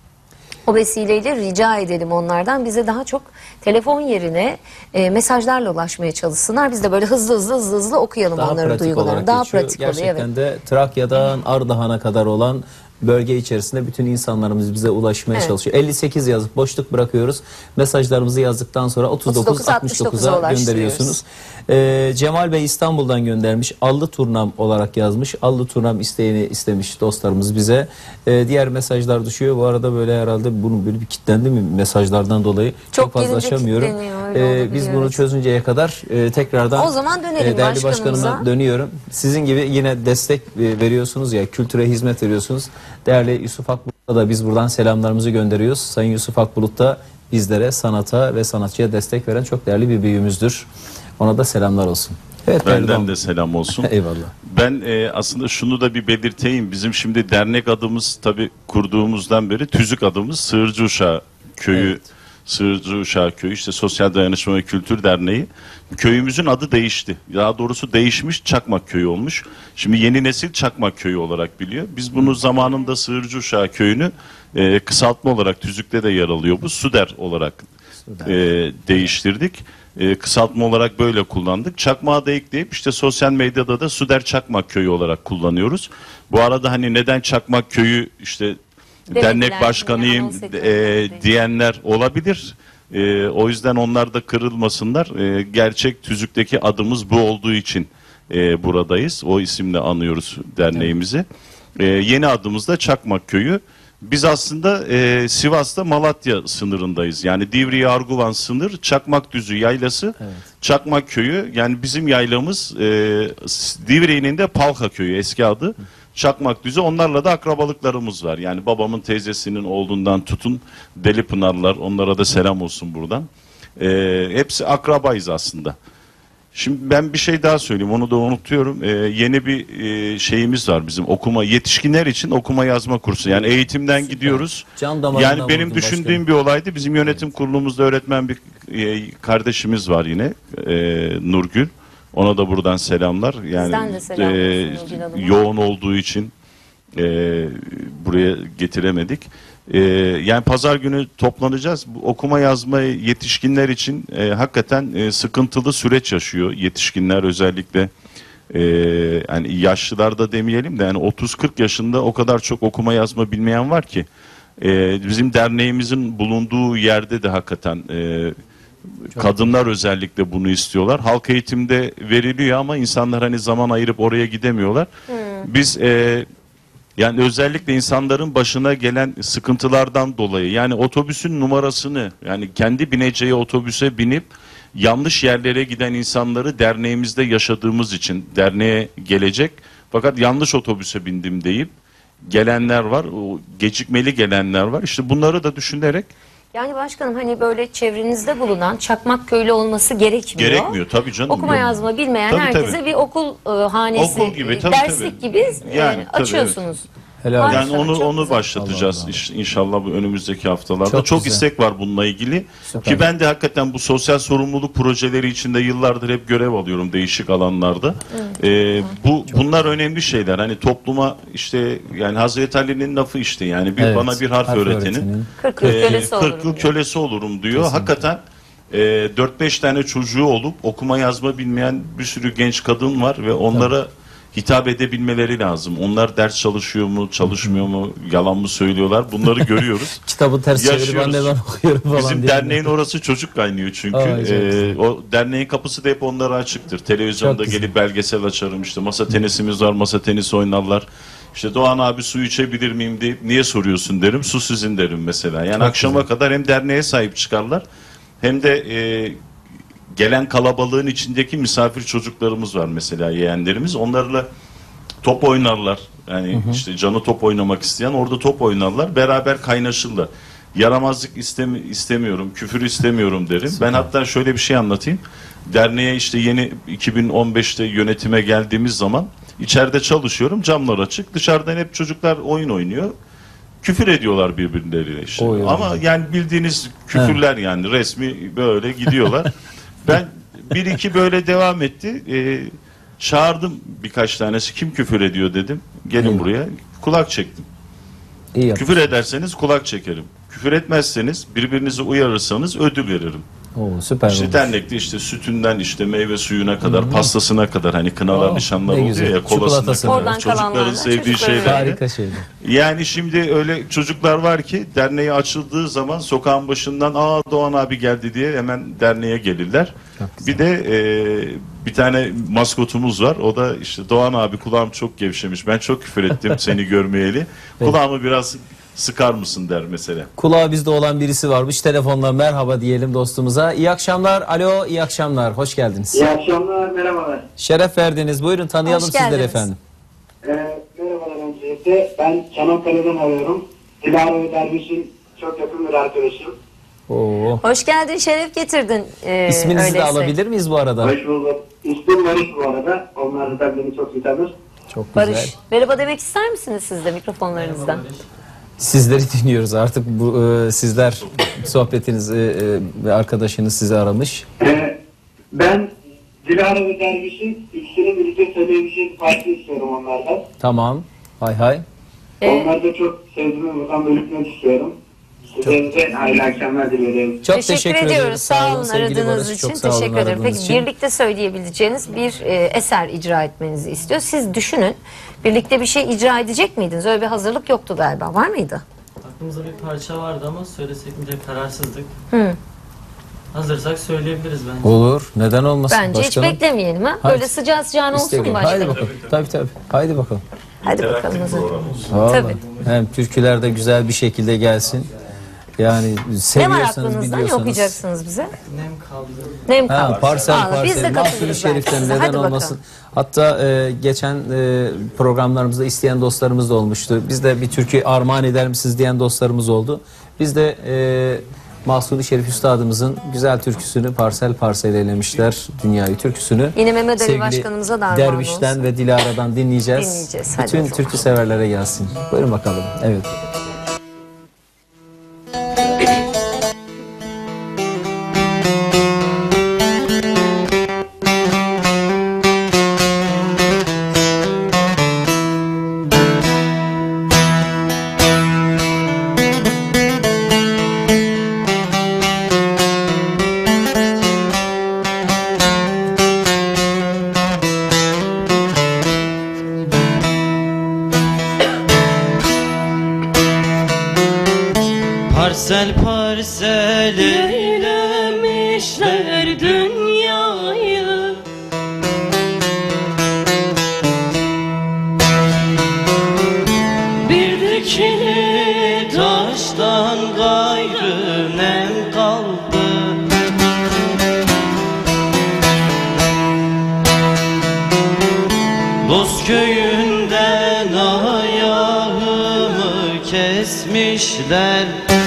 O vesileyle rica edelim onlardan bize daha çok telefon yerine e, mesajlarla ulaşmaya çalışsınlar. Biz de böyle hızlı hızlı hızlı hızlı okuyalım Daha onların pratik duygularını. olarak Daha geçiyor. pratik oluyor. Gerçekten Evet. de Trakya'dan Ardahan'a kadar olan bölge içerisinde bütün insanlarımız bize ulaşmaya Evet. çalışıyor. elli sekiz yazıp boşluk bırakıyoruz. Mesajlarımızı yazdıktan sonra otuz dokuz altmış dokuza gönderiyorsunuz. Ee, Cemal Bey İstanbul'dan göndermiş. Allı turnam olarak yazmış. Allı turnam isteğini istemiş dostlarımız bize. Ee, diğer mesajlar düşüyor. Bu arada böyle herhalde bunu böyle bir kilitlendi mi mesajlardan dolayı çok, Çok fazla gelince açamıyorum. kilitleniyor, öyle Ee, olabiliyor, biz bunu evet. çözünceye kadar e, tekrardan O zaman dönelim e, değerli başkanımıza. başkanıma dönüyorum. Sizin gibi yine destek e, veriyorsunuz ya, kültüre hizmet veriyorsunuz. Değerli Yusuf Akbulut'a da biz buradan selamlarımızı gönderiyoruz. Sayın Yusuf Akbulut da bizlere, sanata ve sanatçıya destek veren çok değerli bir büyüğümüzdür. Ona da selamlar olsun. Evet, değerli Benden Doğan. de selam olsun. Eyvallah. Ben e, aslında şunu da bir belirteyim. Bizim şimdi dernek adımız tabii kurduğumuzdan beri tüzük adımız Sığırcı Uşağı Köyü. Evet. Sığırcı Uşağı Köyü işte Sosyal Dayanışma ve Kültür Derneği. Köyümüzün adı değişti. Daha doğrusu değişmiş, Çakmak Köyü olmuş. Şimdi yeni nesil Çakmak Köyü olarak biliyor. Biz bunu zamanında Sığırcı Uşağı Köyü'nü e, kısaltma olarak tüzükte de yer alıyor. Bu Suder olarak e, değiştirdik. E, kısaltma olarak böyle kullandık. Çakmağı da ekleyip işte sosyal medyada da Suder Çakmak Köyü olarak kullanıyoruz. Bu arada hani neden Çakmak Köyü işte Demediler, dernek başkanıyım anons ediyorlar, e, değil. diyenler olabilir. E, o yüzden onlar da kırılmasınlar. E, gerçek tüzükteki adımız bu olduğu için e, buradayız. O isimle anıyoruz derneğimizi. E, yeni adımız da Çakmak Köyü. Biz aslında e, Sivas'ta Malatya sınırındayız. Yani Divriği Arguvan sınır, Çakmakdüzü yaylası, Evet. Çakmak Köyü. Yani bizim yaylamız e, Divriği'nin de Palka Köyü eski adı. Çakmakdüzü, onlarla da akrabalıklarımız var. Yani babamın teyzesinin oğlundan tutun Delipınarlar, onlara da selam olsun buradan. E, hepsi akrabayız aslında. Şimdi ben bir şey daha söyleyeyim, onu da unutuyorum. Ee, yeni bir e, şeyimiz var bizim, okuma, yetişkinler için okuma yazma kursu. Yani eğitimden gidiyoruz. Can damarından Yani benim vurdun düşündüğüm başkanım. bir olaydı. Bizim yönetim kurulumuzda öğretmen bir e, kardeşimiz var yine, e, Nurgül. Ona da buradan selamlar. Yani Bizden de selam e, olsun Nurgül Hanım'a. yoğun olduğu için e, buraya getiremedik. Ee, yani pazar günü toplanacağız. Bu okuma yazma yetişkinler için e, hakikaten e, sıkıntılı süreç yaşıyor. Yetişkinler özellikle e, yani yaşlılarda demeyelim de yani otuz kırk yaşında o kadar çok okuma yazma bilmeyen var ki. E, bizim derneğimizin bulunduğu yerde de hakikaten e, kadınlar özellikle bunu istiyorlar. Halk eğitimde veriliyor ama insanlar hani zaman ayırıp oraya gidemiyorlar. Biz e, yani özellikle insanların başına gelen sıkıntılardan dolayı yani otobüsün numarasını yani kendi bineceği otobüse binip yanlış yerlere giden insanları derneğimizde yaşadığımız için derneğe gelecek fakat yanlış otobüse bindim deyip gelenler var, o gecikmeli gelenler var. İşte bunları da düşünerek Yani başkanım hani böyle çevrenizde bulunan çakmak köylü olması gerekmiyor. gerekmiyor tabii canım. Okuma Yok. yazma bilmeyen Tabii, herkese tabii. bir okul e, hanesi, Okul gibi, e, tabii, derslik tabii. gibi e, Yani, tabii, açıyorsunuz. Helal Yani olsun. onu Çok onu güzel. başlatacağız Allah Allah. iş- inşallah bu önümüzdeki haftalarda. Çok Çok, güzel. istek var bununla ilgili. Süper. Ki ben de hakikaten bu sosyal sorumluluk projeleri içinde yıllardır hep görev alıyorum değişik alanlarda. Ee, bu bunlar önemli şeyler. Hani topluma işte yani Hazreti Ali'nin lafı işte yani bir Evet, bana bir harf, harf öğretenin. öğretenin. kırk yıl Ee, kölesi olurum kırk yıl diyor. kölesi olurum diyor. Hakikaten e, dört beş tane çocuğu olup okuma yazma bilmeyen bir sürü genç kadın var ve onlara hitap edebilmeleri lazım. Onlar ders çalışıyor mu, çalışmıyor mu, yalan mı söylüyorlar? Bunları görüyoruz. Kitabı ters çevirip Yaşıyoruz. anne ben okuyorum falan Bizim diye. derneğin orası çocuk kaynıyor çünkü. Aa, çok Ee, güzel. o derneğin kapısı da hep onlara açıktır. Televizyonda Çok güzel. gelip belgesel açarım işte. Masa tenisimiz var, masa tenisi oynarlar. İşte Doğan abi su içebilir miyim deyip niye soruyorsun derim. Su sizin derim mesela. Yani Çok akşama güzel. kadar hem derneğe sahip çıkarlar hem de e, gelen kalabalığın içindeki misafir çocuklarımız var mesela yeğenlerimiz. Onlarla top oynarlar. Yani işte canı top oynamak isteyen orada top oynarlar. Beraber kaynaşırlar. Yaramazlık istemi istemiyorum, küfür istemiyorum derim. Ben hatta şöyle bir şey anlatayım. Derneğe işte yeni iki bin on beşte yönetime geldiğimiz zaman içeride çalışıyorum. Camlar açık. Dışarıdan hep çocuklar oyun oynuyor. Küfür ediyorlar birbirleriyle işte. Oy, oy. Ama yani bildiğiniz küfürler yani resmi böyle gidiyorlar. Ben bir iki böyle devam etti. Ee, çağırdım birkaç tanesi. Kim küfür ediyor dedim. Gelin Eyvah. buraya. Kulak çektim. İyi yap. Küfür ederseniz kulak çekerim. Küfür etmezseniz birbirinizi uyarırsanız ödül veririm. Oo, süper İşte olmuş. dernekte işte sütünden işte meyve suyuna kadar pastasına kadar hani kınalar Oh, nişanlar ne oluyor güzel. ya kolasına Çikolatasına. kadar. Oradan Çocukların kalanlarla sevdiği çocuklara şeyler. Harika şeydi. Yani şimdi öyle çocuklar var ki derneği açıldığı zaman sokağın başından aa Doğan abi geldi diye hemen derneğe gelirler. Bir de e, bir tane maskotumuz var. O da işte Doğan abi kulağım çok gevşemiş. Ben çok küfür ettim seni görmeyeli. Kulağımı biraz sıkar mısın der mesela. Kulağı bizde olan birisi varmış. Telefonla merhaba diyelim dostumuza. İyi akşamlar. Alo, iyi akşamlar. Hoş geldiniz. İyi akşamlar, merhabalar. Şeref verdiniz. Buyurun tanıyalım Hoş sizleri geldiniz. efendim. Ee, merhabalar öncelikle. Ben Çanakkale'den arıyorum. Dilara ve Derviş'in çok yakın bir arkadaşım. Oo. Hoş geldin, şeref getirdin. E, İsminizi öyleyse. de alabilir miyiz bu arada? Hoş bulduk. İsmim Barış bu arada. Onlar da beni çok iyi tanır. Çok güzel. Barış, merhaba demek ister misiniz siz de mikrofonlarınızdan? Sizleri dinliyoruz artık. Bu e, sizler sohbetiniz e, e, ve arkadaşınız sizi aramış. Ee, ben Dilara ve Derviş'in ikisinin birlikte söyleyeceği bir parti istiyorum onlardan. Tamam. Hay hay. Ee, Onları da çok sevdiğimi buradan belirtmek istiyorum. Size de hayırlı akşamlar diliyorum. Çok teşekkür, teşekkür, ediyoruz. ederiz. Sağ olun sevgili aradığınız Barış. için. Çok sağ olun Teşekkür ederim. aradığınız Peki için. birlikte söyleyebileceğiniz bir e, eser icra etmenizi istiyor. Siz düşünün. Birlikte bir şey icra edecek miydiniz? Öyle bir hazırlık yoktu galiba. Var mıydı? Aklımızda bir parça vardı ama söylesek mi diye kararsızdık. Hı. Hazırsak söyleyebiliriz bence. Olur. Neden olmasın? Bence başkanım? hiç beklemeyelim ha. Haydi. Böyle sıcağı sıcağına olsun İsterim. mu Haydi başkanım? bakalım. Tabii tabii. Haydi bakalım. Hadi bakalım o zaman. Vallahi. Tabii. Hem türküler de güzel bir şekilde gelsin. Yani Ne var seviyorsanız aklınızda? Ne biliyorsanız. okuyacaksınız bize? Nem kaldı. Nem Ha, kaldı. parsel Vallahi biz de parsel. Mahsur-i katılırız Şerif'ten belki size. neden Hadi bakalım. olmasın. Hatta e, geçen e, programlarımızda isteyen dostlarımız da olmuştu. Biz de bir türkü armağan eder misiniz diyen dostlarımız oldu. Biz de e, Mahsur-i Şerif Üstadımızın güzel türküsünü parsel parsel eylemişler. Dünyayı türküsünü. Yine Mehmet Ali Sevgili Başkanımıza da armağan Derviş'ten olsun. ve Dilara'dan dinleyeceğiz. Dinleyeceğiz, hadi Bütün bakalım. türkü severlere gelsin. Buyurun bakalım. Evet. Parsel parsel eylemişler dünyayı. Bir dikili taştan gayrı nem kaldı. Dost köyünden ayağımı kesmişler.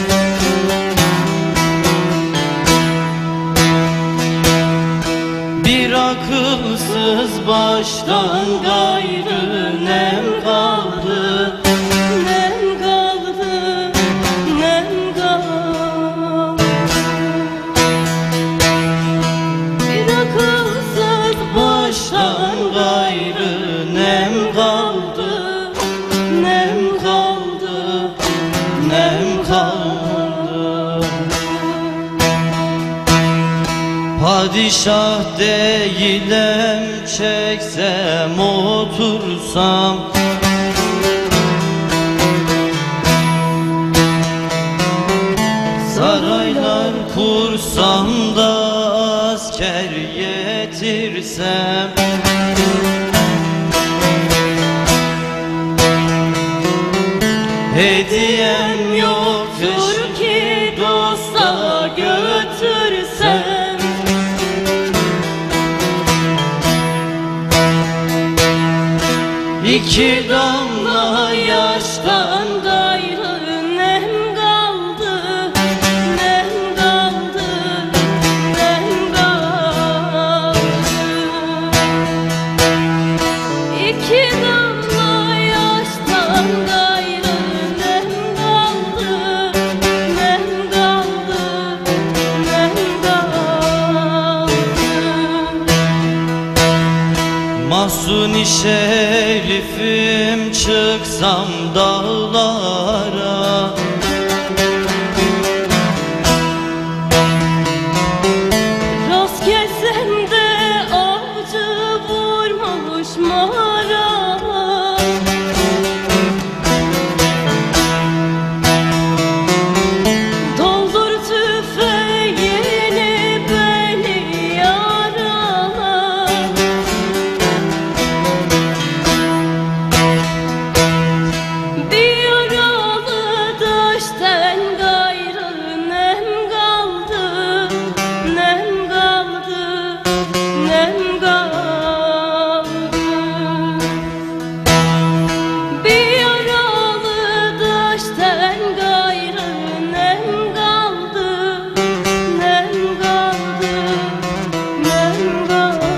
Bir akılsız baştan gayrı nem kaldı. Nem kaldı, nem kaldı. Bir akılsız baştan gayrı nem kaldı. Nem kaldı, nem kaldı. Padişah değilim, çeksem otursam. Saraylar kursam da asker yetirsem. Hediyem yoktur ki dosta götürsem. İki damla yaştan gayrı nem kaldı. Nem kaldı, nem kaldı. İki damla yaştan gayrı nem kaldı. Nem kaldı, nem kaldı. Mahzun-i şerifim çıksam dağlara. Rast gelsem de avcı vurmamış mara. Doldur tüfeğini beni yarala. Bir yaralı taştan gayrı nem kaldı. Nem kaldı, nem kaldı. Bir yaralı taştan gayrı nem kaldı. Nem kaldı, nem kaldı.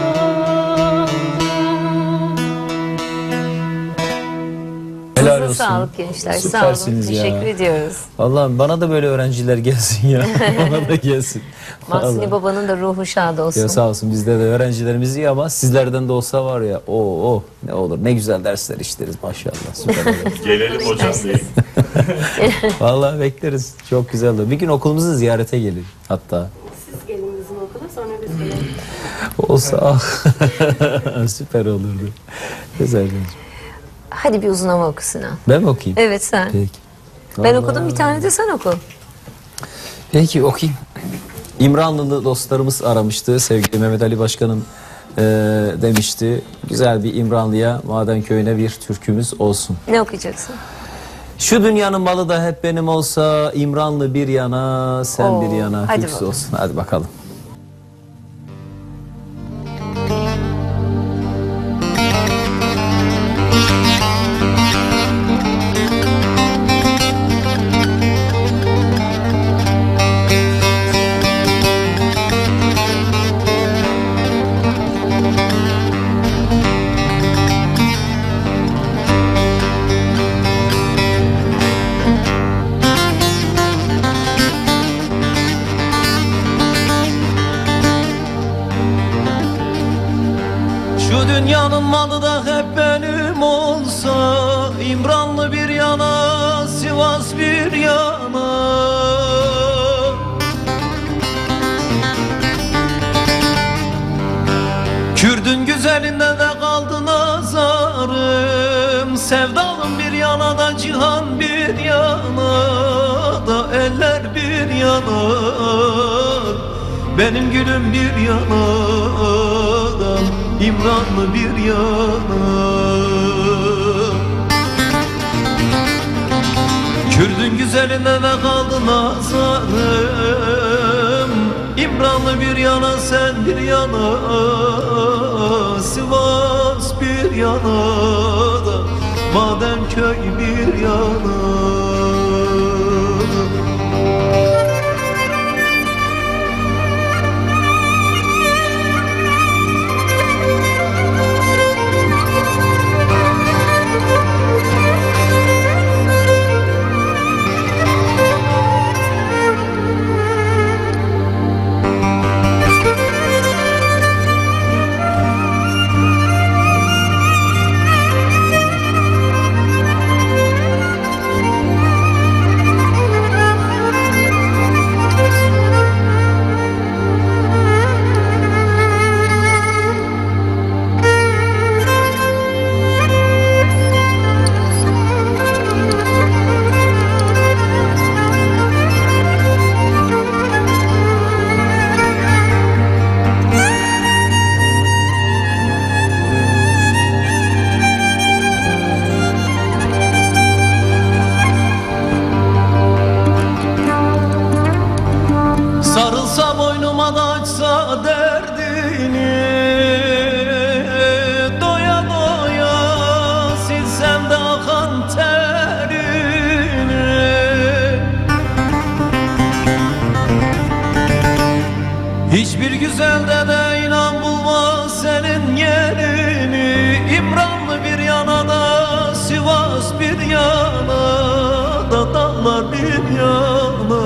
Helal Ağzınıza olsun. sağlık gençler. Sağ olun. Süpersiniz ya. Teşekkür ediyoruz. Allah'ım bana da böyle öğrenciler gelsin ya. Bana da gelsin. Mahsuni Vallahi. babanın da ruhu şad olsun. Ya sağ olsun, bizde de öğrencilerimiz iyi ama sizlerden de olsa var ya, o o ne olur, ne güzel dersler işleriz maşallah. Süper olur. Gelelim hocam diye. Vallahi bekleriz. Çok güzel olur. Bir gün okulumuzu ziyarete gelin hatta. Siz gelin bizim okula, sonra biz gelelim. Olsa süper olurdu. Güzel. Hadi bir uzunlama oku Sinan. Ben mi okuyayım? Evet sen. Peki. Ben Allah. okudum, bir tane de sen oku. Peki okuyayım. İmranlılı dostlarımız aramıştı. Sevgili Mehmet Ali Başkanım e, demişti. Güzel bir İmranlı'ya, Madenköy'üne bir türkümüz olsun. Ne okuyacaksın? Şu dünyanın malı da hep benim olsa, İmranlı bir yana, sen Oo, bir yana, hadi türküsü bakalım. olsun. Hadi bakalım. Şu dünyanın malı da hep benim olsa, İmranlı bir yana, Sivas bir yana. Kürdün güzelinde de kaldı nazarım, sevdalım bir yana da cihan bir yana da, eller bir bir yanar, benim gülüm bir yanar, İmranlı bir yanar. Kürdün güzeline ne kaldı nazarım, İmranlı bir yana sen bir yana, Sivas bir yana da Bademköy bir yana. Sarılsa boynuma da açsa derdini, doya doya silsem de akan terini. Hiçbir güzelde de inan bulmaz senin yerini, İmranlı bir yana da Sivas bir yana da dağlar bir yana,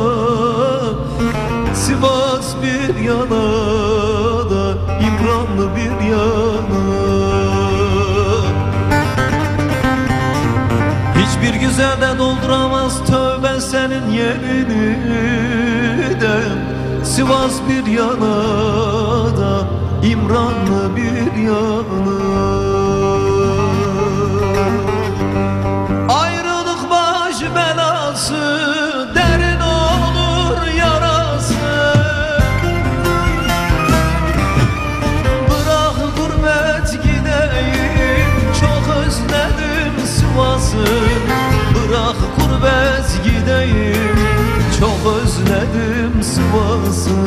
Sivas bir yana da İmranlı bir yana. Hiçbir güzel de dolduramaz tövbe senin yerini de, Sivas bir yana da İmranlı bir yana. Ayrılık baş belası, derin olur yarası. Bırak gurbet gideyim, çok özledim Sivas'ı. Bırak gurbet gideyim, çok özledim Sivas'ı.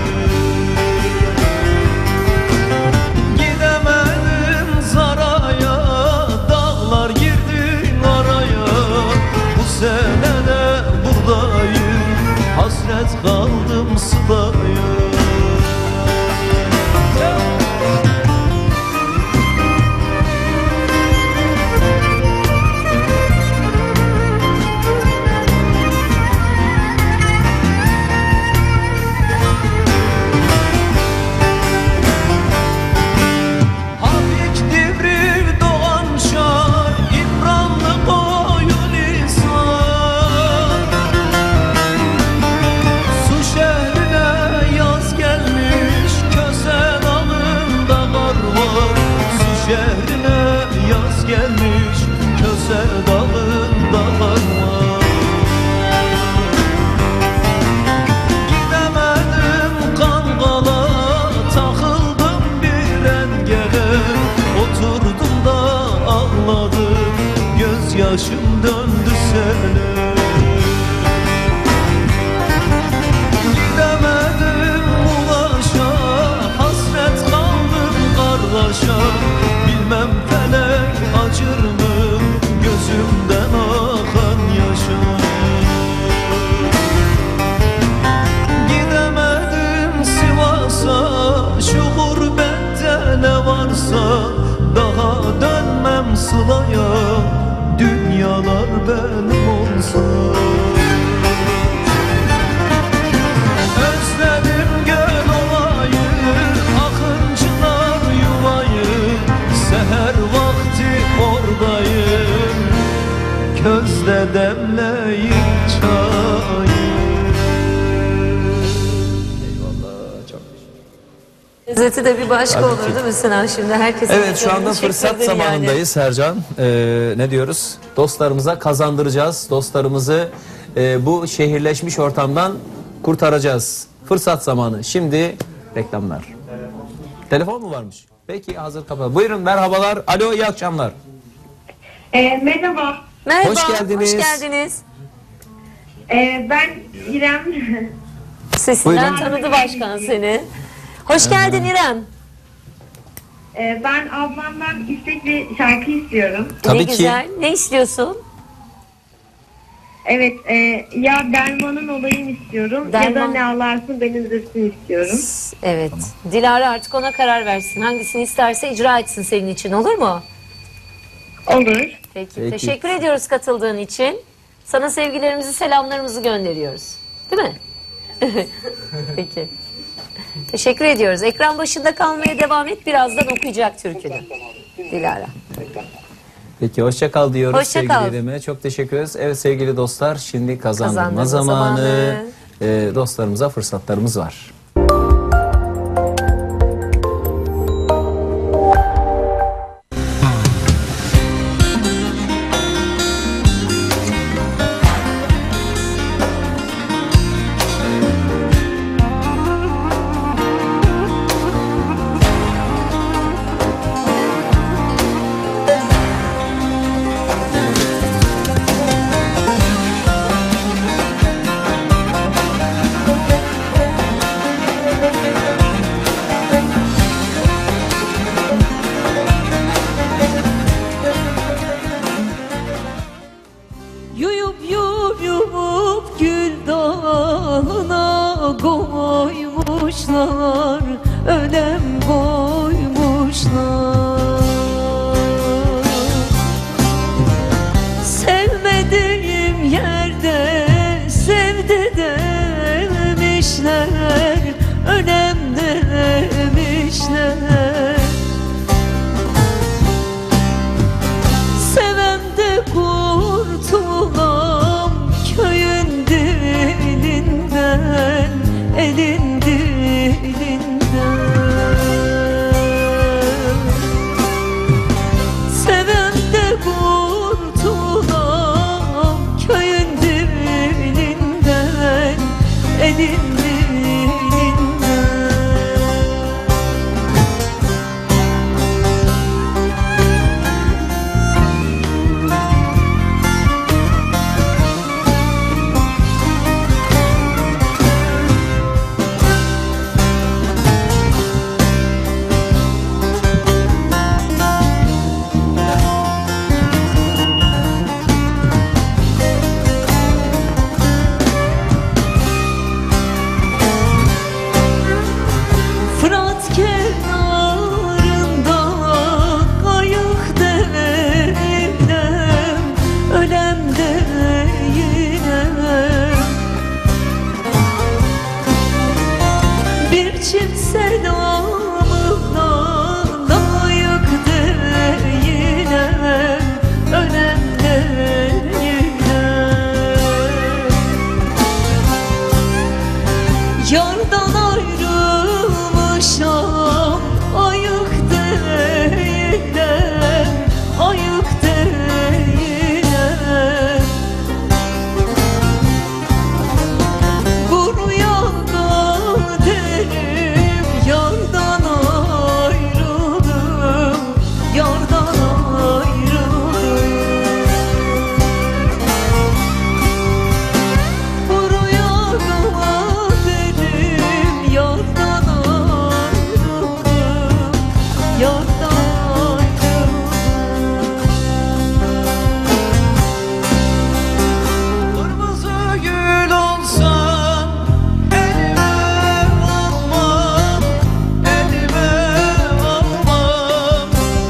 Gidemedim saraya, dağlar girdi araya. Bu sene de buradayım, hasret kaldım Sıla'ya. Hafik Divriği Doğan Şar, İmranlı Koyunhisar. Su şehrine yaz gelmiş, Köse Dağı'nda kar var. Su şehrine yaz gelmiş, Köse Dağı'nda kar var. Gidemedim Kangal'a, takıldım bir engele. Oturdum da ağladım, gözyaşım döndü sele. Gidemedim Ulaş'a, hasret kaldım kardeşa. Bilmem felek acır mı gözümden akan yaşa. Gidemedim Sivas'a, şu gurbette ne varsa. Daha dönmem Sıla'ya, dünyalar benim olsa. Özledim göl ovayı, akıncılar yuvayı. Seher vakti oradayım, közde demleyip çayı. Lezzeti de bir başka Tabii olur ki. değil mi Sinan şimdi? Herkesin Evet, şu anda canını fırsat çektirdin yani. zamanındayız Sercan. Ee, ne diyoruz? Dostlarımıza kazandıracağız. Dostlarımızı e, bu şehirleşmiş ortamdan kurtaracağız. Fırsat zamanı. Şimdi reklamlar. Telefon mu varmış? Peki hazır kapalı. Buyurun merhabalar. Alo iyi akşamlar. E, merhaba. Merhaba. Hoş geldiniz. Hoş geldiniz. E, ben İrem. Sesinden Buyurun. tanıdı başkan seni. Hoş geldin İrem. E, ben ablamdan istek bir şarkı istiyorum. Tabii ne ki. güzel. Ne istiyorsun? Evet, e, ya dermanın olayım istiyorum ya da Derman. ne ağlarsın benim üzülsün istiyorum. Evet. Dilara artık ona karar versin. Hangisini isterse icra etsin senin için, olur mu? Olur. Peki. Peki. Teşekkür ediyoruz katıldığın için. Sana sevgilerimizi, selamlarımızı gönderiyoruz. Değil mi? Peki. Teşekkür ediyoruz. Ekran başında kalmaya devam et. Birazdan okuyacak türkünü. Dilara. Peki hoşça kal diyoruz Hoşça kal. sevgilerime. Çok teşekkür ederiz. Evet sevgili dostlar şimdi kazandırma Kazandırma zamanı. zamanı. Ee, dostlarımıza fırsatlarımız var. Yuyup yuyup gül dağına koymuşlar, önem koymuşlar. Sevmediğim yerde sevdi demişler, önem demişler. Seven de kurtulam köyün dilinden, elin dilinden. Seven de kurtulam köyün dilinden, elin dilinden. Fırat kenarında kayık değilim, ölem değilim. Bir çift selamına layık değilim, ölem değilim. Yardan ayrılmışam, ayık değilim, ayık değilim. Buraya kaderim, yardan ayrıldım, yardan ayrıldım. Buraya kaderim, yardan ayrıldım, yardan ayrıldım. Kırmızı gül olsan elime almam, elime almam.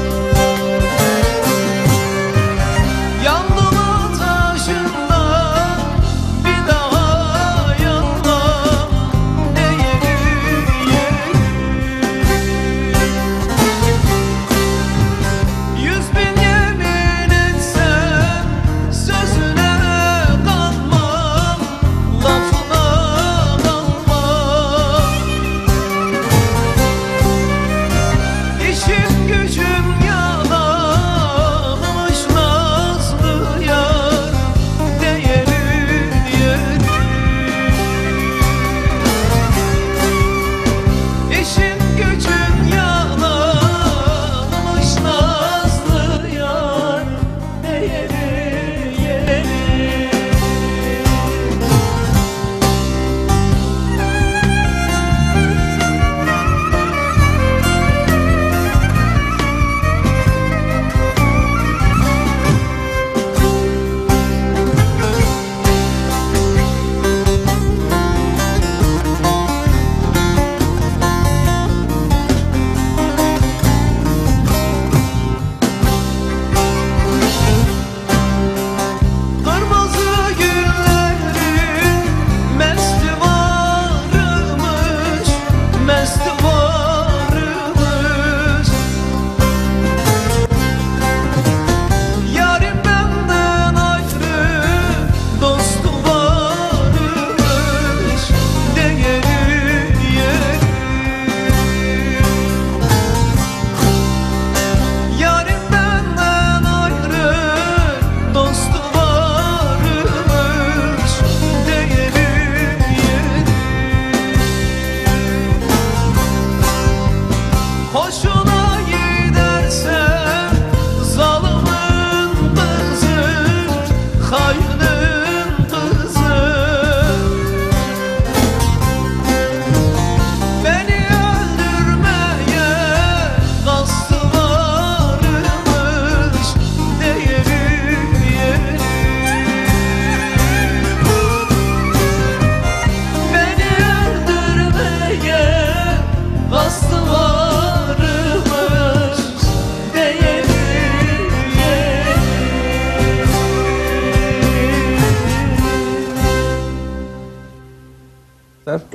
Yandım ateşinden bir daha yanmam, eğri yüz bin yemin etsem sözüne kanmam, lafına kanmam. İşim gücüm yalamış nazlı yar, değerin yerin.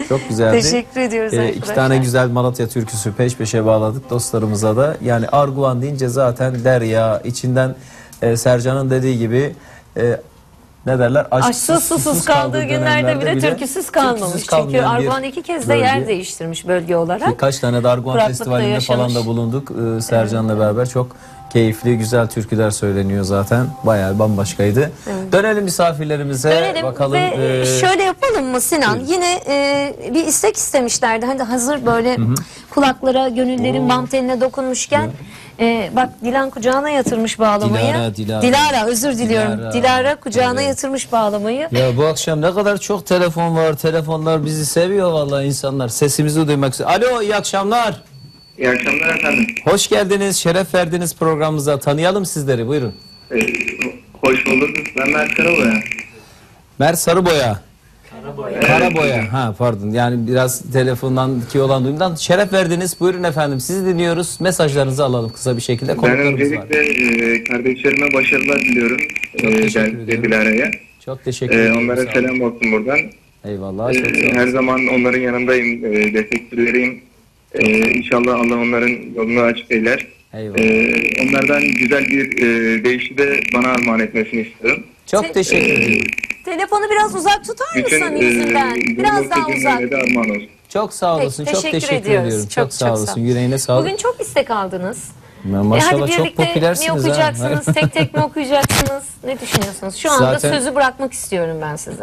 Çok güzeldi. Teşekkür ediyoruz Ee, arkadaşlar. iki tane güzel Malatya türküsü peş peşe bağladık dostlarımıza da. Yani Arguvan deyince zaten derya, içinden e, Sercan'ın dediği gibi e, ne derler? Aşksız susuz kaldığı günlerde bile türküsüz kalmamış. türküsüz Çünkü kalmayan bir Arguvan iki kez de bölge. yer değiştirmiş bölge olarak. Birkaç tane de Arguvan Kuraklıkta Festivali'nde yaşamış. falan da bulunduk. Ee, Sercan'la beraber çok keyifli, güzel türküler söyleniyor zaten. Bayağı bambaşkaydı. Dönelim misafirlerimize. Dönelim bakalım. ve e, şöyle yapalım mı Sinan? buyurun. Yine e, bir istek istemişlerdi. Hani hazır böyle kulaklara, gönüllerin bam teline dokunmuşken. e, bak Dilan kucağına yatırmış bağlamayı. Dilara, Dilara. Dilara, özür diliyorum. Dilara. Dilara, kucağına Evet. yatırmış bağlamayı. Ya bu akşam ne kadar çok telefon var. Telefonlar bizi seviyor vallahi insanlar. Sesimizi duymak istiyor. Alo, iyi akşamlar. İyi akşamlar efendim. Hoş geldiniz, şeref verdiniz programımıza. Tanıyalım sizleri, buyurun. Ee, hoş bulduk. Ben Mert Karaboya. Mert Sarıboya. Karaboya. Ha pardon. Yani biraz telefondan ki olan duyumdan şeref verdiniz. Buyurun efendim. Sizi dinliyoruz. Mesajlarınızı alalım kısa bir şekilde. Ben Konuklarımız var. öncelikle e, kardeşlerime başarılar diliyorum. Çok E, teşekkür Del- ediyorum. Dilara'ya. Çok teşekkür E, ederim. onlara Sağ olun. selam olsun buradan. Eyvallah. E, Çok sağ olun. her zaman onların yanındayım. E, destekçileriyim. E, İnşallah Allah onların yolunu açık eyler. Eyvallah. E, onlardan güzel bir e, deyişi de bana armağan etmesini istiyorum. Çok teşekkür ederim. Telefonu biraz uzak tutar Bütün mısın e, yüzünden? Biraz daha dinleyicilerine uzak. de armağan olsun. Çok sağ Peki, olasın. Çok teşekkür teşekkür ediyoruz. ediyorum. Çok, Çok, sağ çok olasın. sağ- Yüreğine sağlık. Bugün çok istek aldınız. Ma- E Maşallah hadi çok birlikte mi popülersiniz ha. okuyacaksınız, tek tek mi okuyacaksınız? Ne düşünüyorsunuz? Şu anda Zaten- sözü bırakmak istiyorum ben size.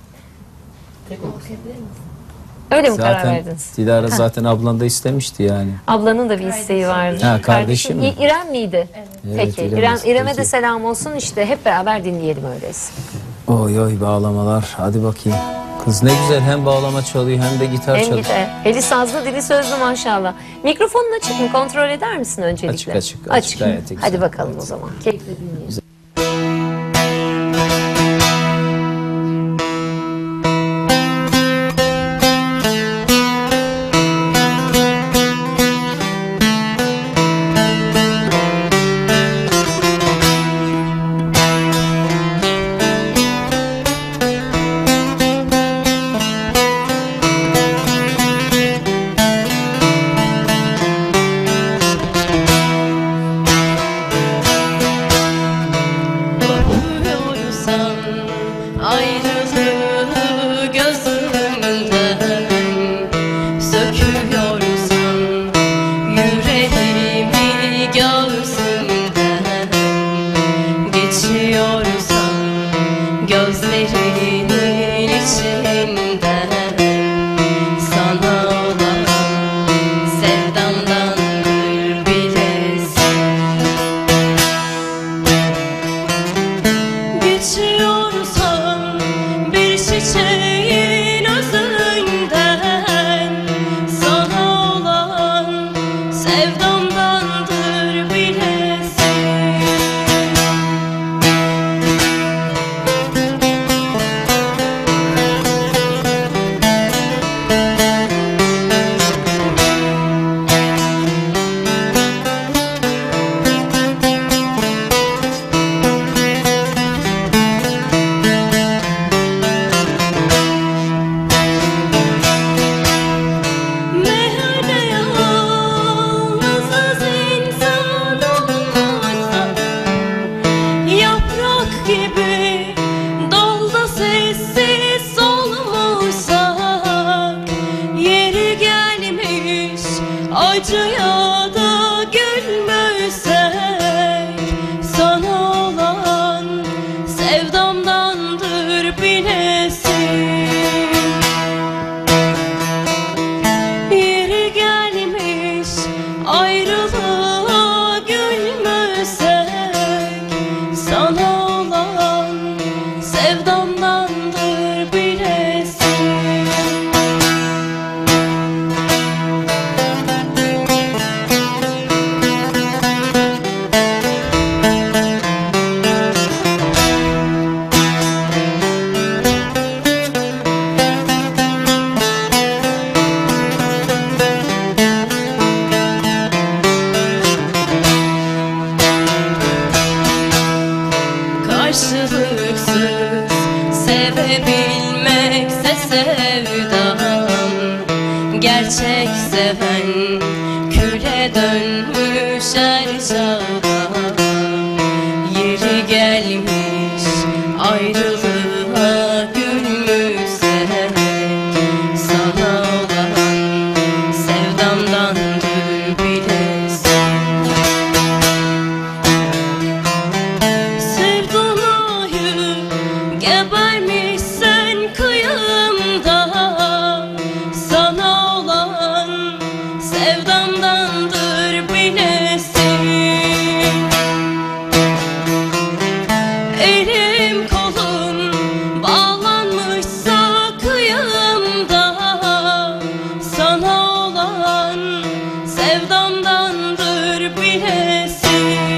Öyle mi karar Zaten verdiniz? Dilara zaten ablan da istemişti yani. Ablanın da bir isteği vardı. Ha, kardeşi mi? İ- İrem miydi? Evet, Peki. İrem İrem, isteği. İrem'e de Peki. selam olsun. İşte hep beraber dinleyelim öyleyse. Oy oy bağlamalar. Hadi bakayım. Kız ne güzel hem bağlama çalıyor hem de gitar Hem çalıyor. gider. Eli sazlı, dili sözlü maşallah. Mikrofonun açık mı? Kontrol eder misin öncelikle? Açık, açık, açık. Gayet güzel. Hadi bakalım o zaman. Keyifle dinleyelim. Yar çağda yeri gelmiş ayrılığa gülsek sana olan sevdamdandır bilesin. Sevdanayı gebermişsen kıyımda sana olan sevdamdandır bilesin. Elim kolum bağlanmışsa kıyımda sana olan sevdamdandır bilesin.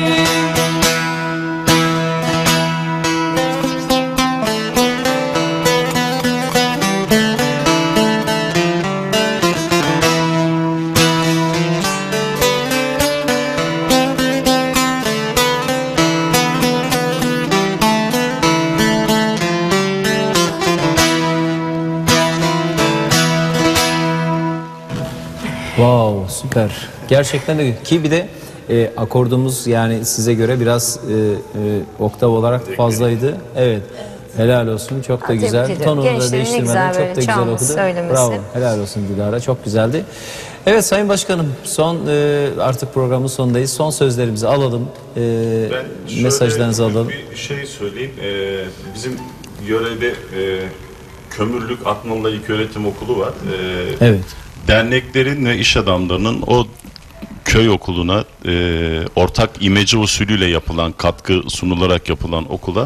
Wow, süper. Gerçekten de ki bir de e, akordumuz yani size göre biraz e, e, oktav olarak fazlaydı. Evet. Helal olsun. Çok da Tebrik güzel. ediyorum. Tonunu da Gençlerin ne değiştirmeden güzel çok böyle da güzel çalması, okudu. söylemesi. Bravo. Helal olsun Dilara. Çok güzeldi. Evet Sayın Başkanım, son e, artık programın sonundayız. Son sözlerimizi alalım. E, Ben şöyle mesajlarınızı alalım. bir şey söyleyeyim. Ee, bizim yörede e, Kömürlük Atmalı'da İlköğretim Okulu var. Ee, Evet. Derneklerin ve iş adamlarının o köy okuluna e, ortak imece usulüyle yapılan, katkı sunularak yapılan okula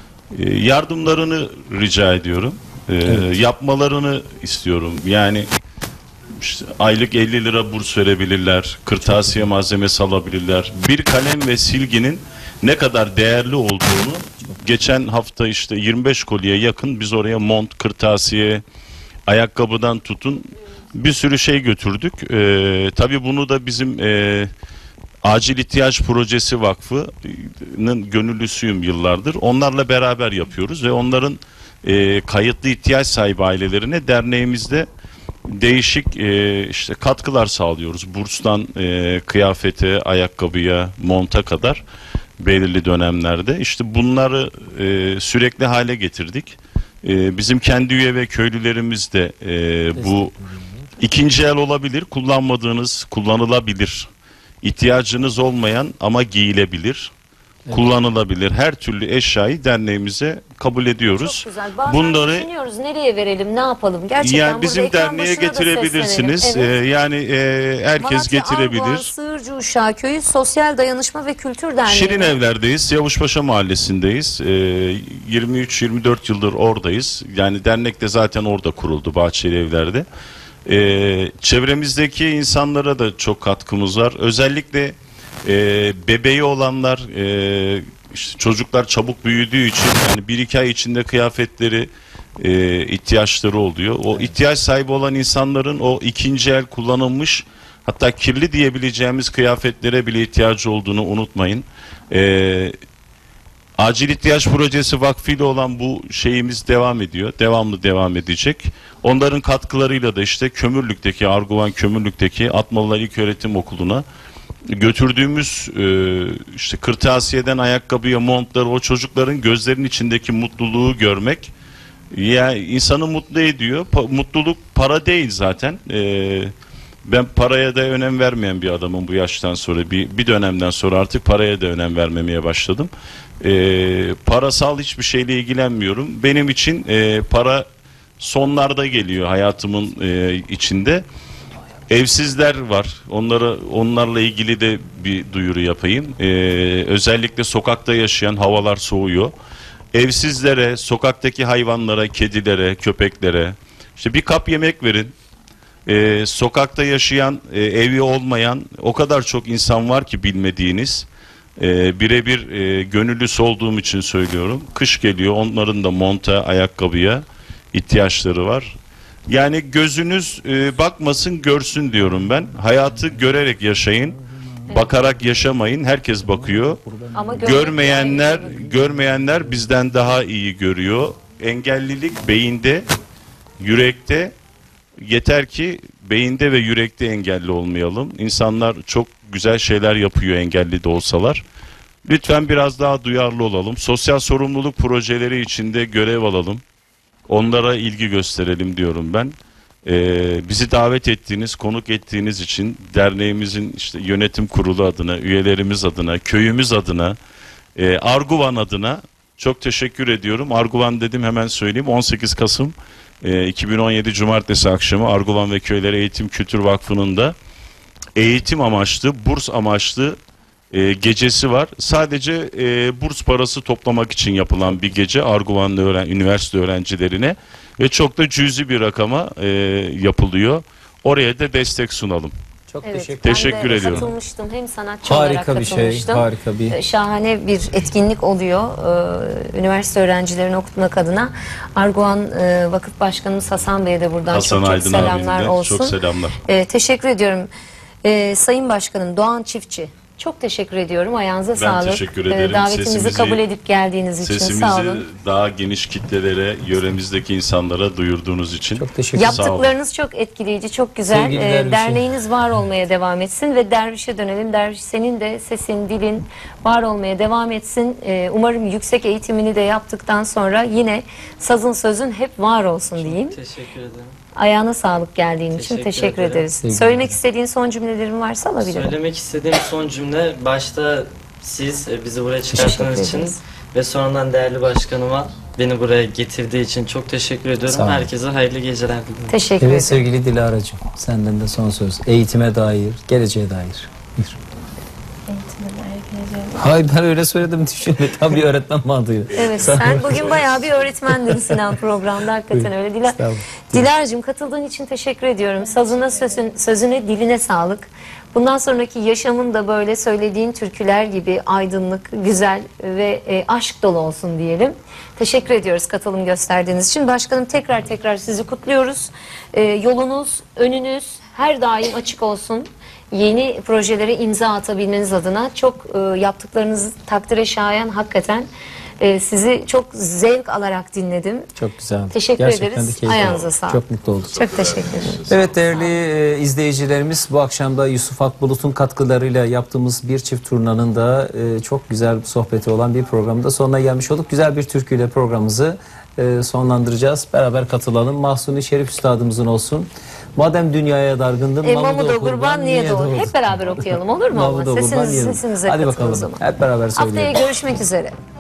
e, yardımlarını rica ediyorum. E, Evet. Yapmalarını istiyorum. Yani işte aylık elli lira burs verebilirler, kırtasiye malzemesi alabilirler. Bir kalem ve silginin ne kadar değerli olduğunu geçen hafta işte yirmi beş koliye yakın biz oraya mont, kırtasiye, ayakkabıdan tutun bir sürü şey götürdük. Ee, tabii bunu da bizim e, Acil İhtiyaç Projesi Vakfı'nın gönüllüsüyüm yıllardır. Onlarla beraber yapıyoruz ve onların e, kayıtlı ihtiyaç sahibi ailelerine derneğimizde değişik e, işte katkılar sağlıyoruz. Burstan e, kıyafete, ayakkabıya, monta kadar belirli dönemlerde. İşte bunları e, sürekli hale getirdik. E, bizim kendi üye ve köylülerimiz de e, bu ikinci el olabilir, kullanmadığınız, kullanılabilir, ihtiyacınız olmayan ama giyilebilir, Evet. kullanılabilir her türlü eşyayı derneğimize kabul ediyoruz. Çok güzel. Bazen Bunları düşünüyoruz nereye verelim, ne yapalım? Gerçekten yani burada bizim ekran derneğe başına da getirebilirsiniz. seslenelim. Evet. Ee, yani e, herkes Malatya, getirebilir. Arguvan, Sığırcı Uşağı Köyü Sosyal Dayanışma ve Kültür Derneği. Şirin Evler'deyiz. Yavuşpaşa Mahallesi'ndeyiz. Ee, yirmi üç yirmi dört yıldır oradayız. Yani dernek de zaten orada kuruldu, Bahçeli Evler'de. Ee, çevremizdeki insanlara da çok katkımız var. Özellikle e, bebeği olanlar, e, işte çocuklar çabuk büyüdüğü için yani bir iki ay içinde kıyafetleri e, ihtiyaçları oluyor. O ihtiyaç sahibi olan insanların o ikinci el kullanılmış, hatta kirli diyebileceğimiz kıyafetlere bile ihtiyacı olduğunu unutmayın. Ee, Acil İhtiyaç Projesi Vakfı ile olan bu şeyimiz devam ediyor. Devamlı devam edecek. Onların katkılarıyla da işte Kömürlük'teki, Arguvan Kömürlük'teki Atmalılar İlköğretim Okulu'na götürdüğümüz e, işte kırtasiyeden ayakkabıya, montları, o çocukların gözlerinin içindeki mutluluğu görmek yani insanı mutlu ediyor. Pa- mutluluk para değil zaten. Ee, ben paraya da önem vermeyen bir adamım bu yaştan sonra. Bir, bir dönemden sonra artık paraya da önem vermemeye başladım. Ee, parasal hiçbir şeyle ilgilenmiyorum. Benim için e, para sonlarda geliyor hayatımın e, içinde. Evsizler var. Onlara, onlarla ilgili de bir duyuru yapayım. Ee, özellikle sokakta yaşayan, havalar soğuyor. Evsizlere, sokaktaki hayvanlara, kedilere, köpeklere işte bir kap yemek verin. Ee, sokakta yaşayan, e, evi olmayan o kadar çok insan var ki bilmediğiniz. Ee, birebir e, gönüllüsü olduğum için söylüyorum. Kış geliyor, onların da monta, ayakkabıya ihtiyaçları var. Yani gözünüz e, bakmasın, görsün diyorum ben. Hayatı görerek yaşayın. Bakarak yaşamayın. Herkes bakıyor. Ama görmek Görmeyenler, görmeyenler bizden daha iyi görüyor. Engellilik beyinde, yürekte. Yeter ki beyinde ve yürekte engelli olmayalım. İnsanlar çok güzel şeyler yapıyor engelli de olsalar. Lütfen biraz daha duyarlı olalım. Sosyal sorumluluk projeleri içinde görev alalım. Onlara ilgi gösterelim diyorum ben. Ee, bizi davet ettiğiniz, konuk ettiğiniz için derneğimizin işte yönetim kurulu adına, üyelerimiz adına, köyümüz adına, e, Arguvan adına çok teşekkür ediyorum. Arguvan dedim, hemen söyleyeyim. on sekiz Kasım e, iki bin on yedi Cumartesi akşamı Arguvan ve Köyleri Eğitim Kültür Vakfı'nın da eğitim amaçlı, burs amaçlı e, gecesi var. Sadece e, burs parası toplamak için yapılan bir gece Arguvanlı öğren üniversite öğrencilerine ve çok da cüzi bir rakama e, yapılıyor. Oraya da destek sunalım. Çok Evet, teşekkür, ben teşekkür de ediyorum. katılmıştım. Hem sanatçı olarak Harika bir şey, katılmıştım. harika bir. Ee, Şahane bir etkinlik oluyor. Ee, üniversite öğrencilerini okutmak adına. Arguvan e, Vakıf Başkanımız Hasan Bey'e de buradan Hasan çok çok Aydın selamlar abimle olsun. çok selamlar. Ee, teşekkür ediyorum. Ee, Sayın Başkanım Doğan Çiftçi. Çok teşekkür ediyorum. Ayağınıza Ben sağlık. teşekkür ederim. Ee, davetimizi Sesimizi- kabul edip geldiğiniz için Sesimizi sağ olun. daha geniş kitlelere, yöremizdeki insanlara duyurduğunuz için Çok teşekkür ederim. Yaptıklarınız çok etkileyici, çok güzel. Sevgili Ee, Derviş'e. derneğiniz var olmaya devam etsin ve Derviş'e dönelim. Derviş senin de sesin, dilin var olmaya devam etsin. Ee, umarım yüksek eğitimini de yaptıktan sonra yine sazın sözün hep var olsun diyeyim. Teşekkür ederim. Ayağına sağlık geldiğin için Teşekkür teşekkür ederim. ederiz. Sevgili Söylemek istediğin son cümlelerin varsa alabilirim. Söylemek istediğim son cümle başta siz e, bizi buraya Teşekkür çıkarttığınız için ederiz. ve sonradan değerli başkanıma beni buraya getirdiği için çok teşekkür ediyorum. Sağ olun. Herkese hayırlı geceler diliyorum. Teşekkür Evet ederim. sevgili Dilara'cığım, senden de son söz. Eğitime dair, geleceğe dair. Buyur. Hayır, ben öyle söyledim, düşünme. Tam bir öğretmen mantığıyla. Evet, sen bugün bayağı bir öğretmendin Sinan programda, hakikaten Buyur. öyle. Dilar, Estağfurullah. Dilar'cığım katıldığın için teşekkür ediyorum. Sazına, sözün, sözüne, diline sağlık. Bundan sonraki yaşamın da böyle söylediğin türküler gibi aydınlık, güzel ve e, aşk dolu olsun diyelim. Teşekkür ediyoruz katılım gösterdiğiniz için. Başkanım, tekrar tekrar sizi kutluyoruz. E, yolunuz, önünüz her daim açık olsun. Yeni projelere imza atabilmeniz adına çok e, yaptıklarınız takdire şayan, hakikaten e, sizi çok zevk alarak dinledim. Çok güzel. Teşekkür Gerçekten ederiz. de keyif Ayağınıza aldım. sağlık. Çok mutlu olduk. Çok teşekkür ederim. Evet değerli e, izleyicilerimiz, bu akşam da Yusuf Akbulut'un katkılarıyla yaptığımız bir çift turnanın da e, çok güzel sohbeti olan bir programda sonuna gelmiş olduk. Güzel bir türküyle programımızı e, sonlandıracağız. Beraber katılalım. Mahsuni Şerif Üstadımızın olsun. Madem dünyaya dargındın, E, Mamudo kurban niye doğdu? Hep beraber okuyalım, olur mu? ama? Mamudo kurban Sesiniz, niye doğdu? sesinize Hadi katılın o bakalım. zaman. Hep beraber söyleyelim. Haftaya görüşmek üzere.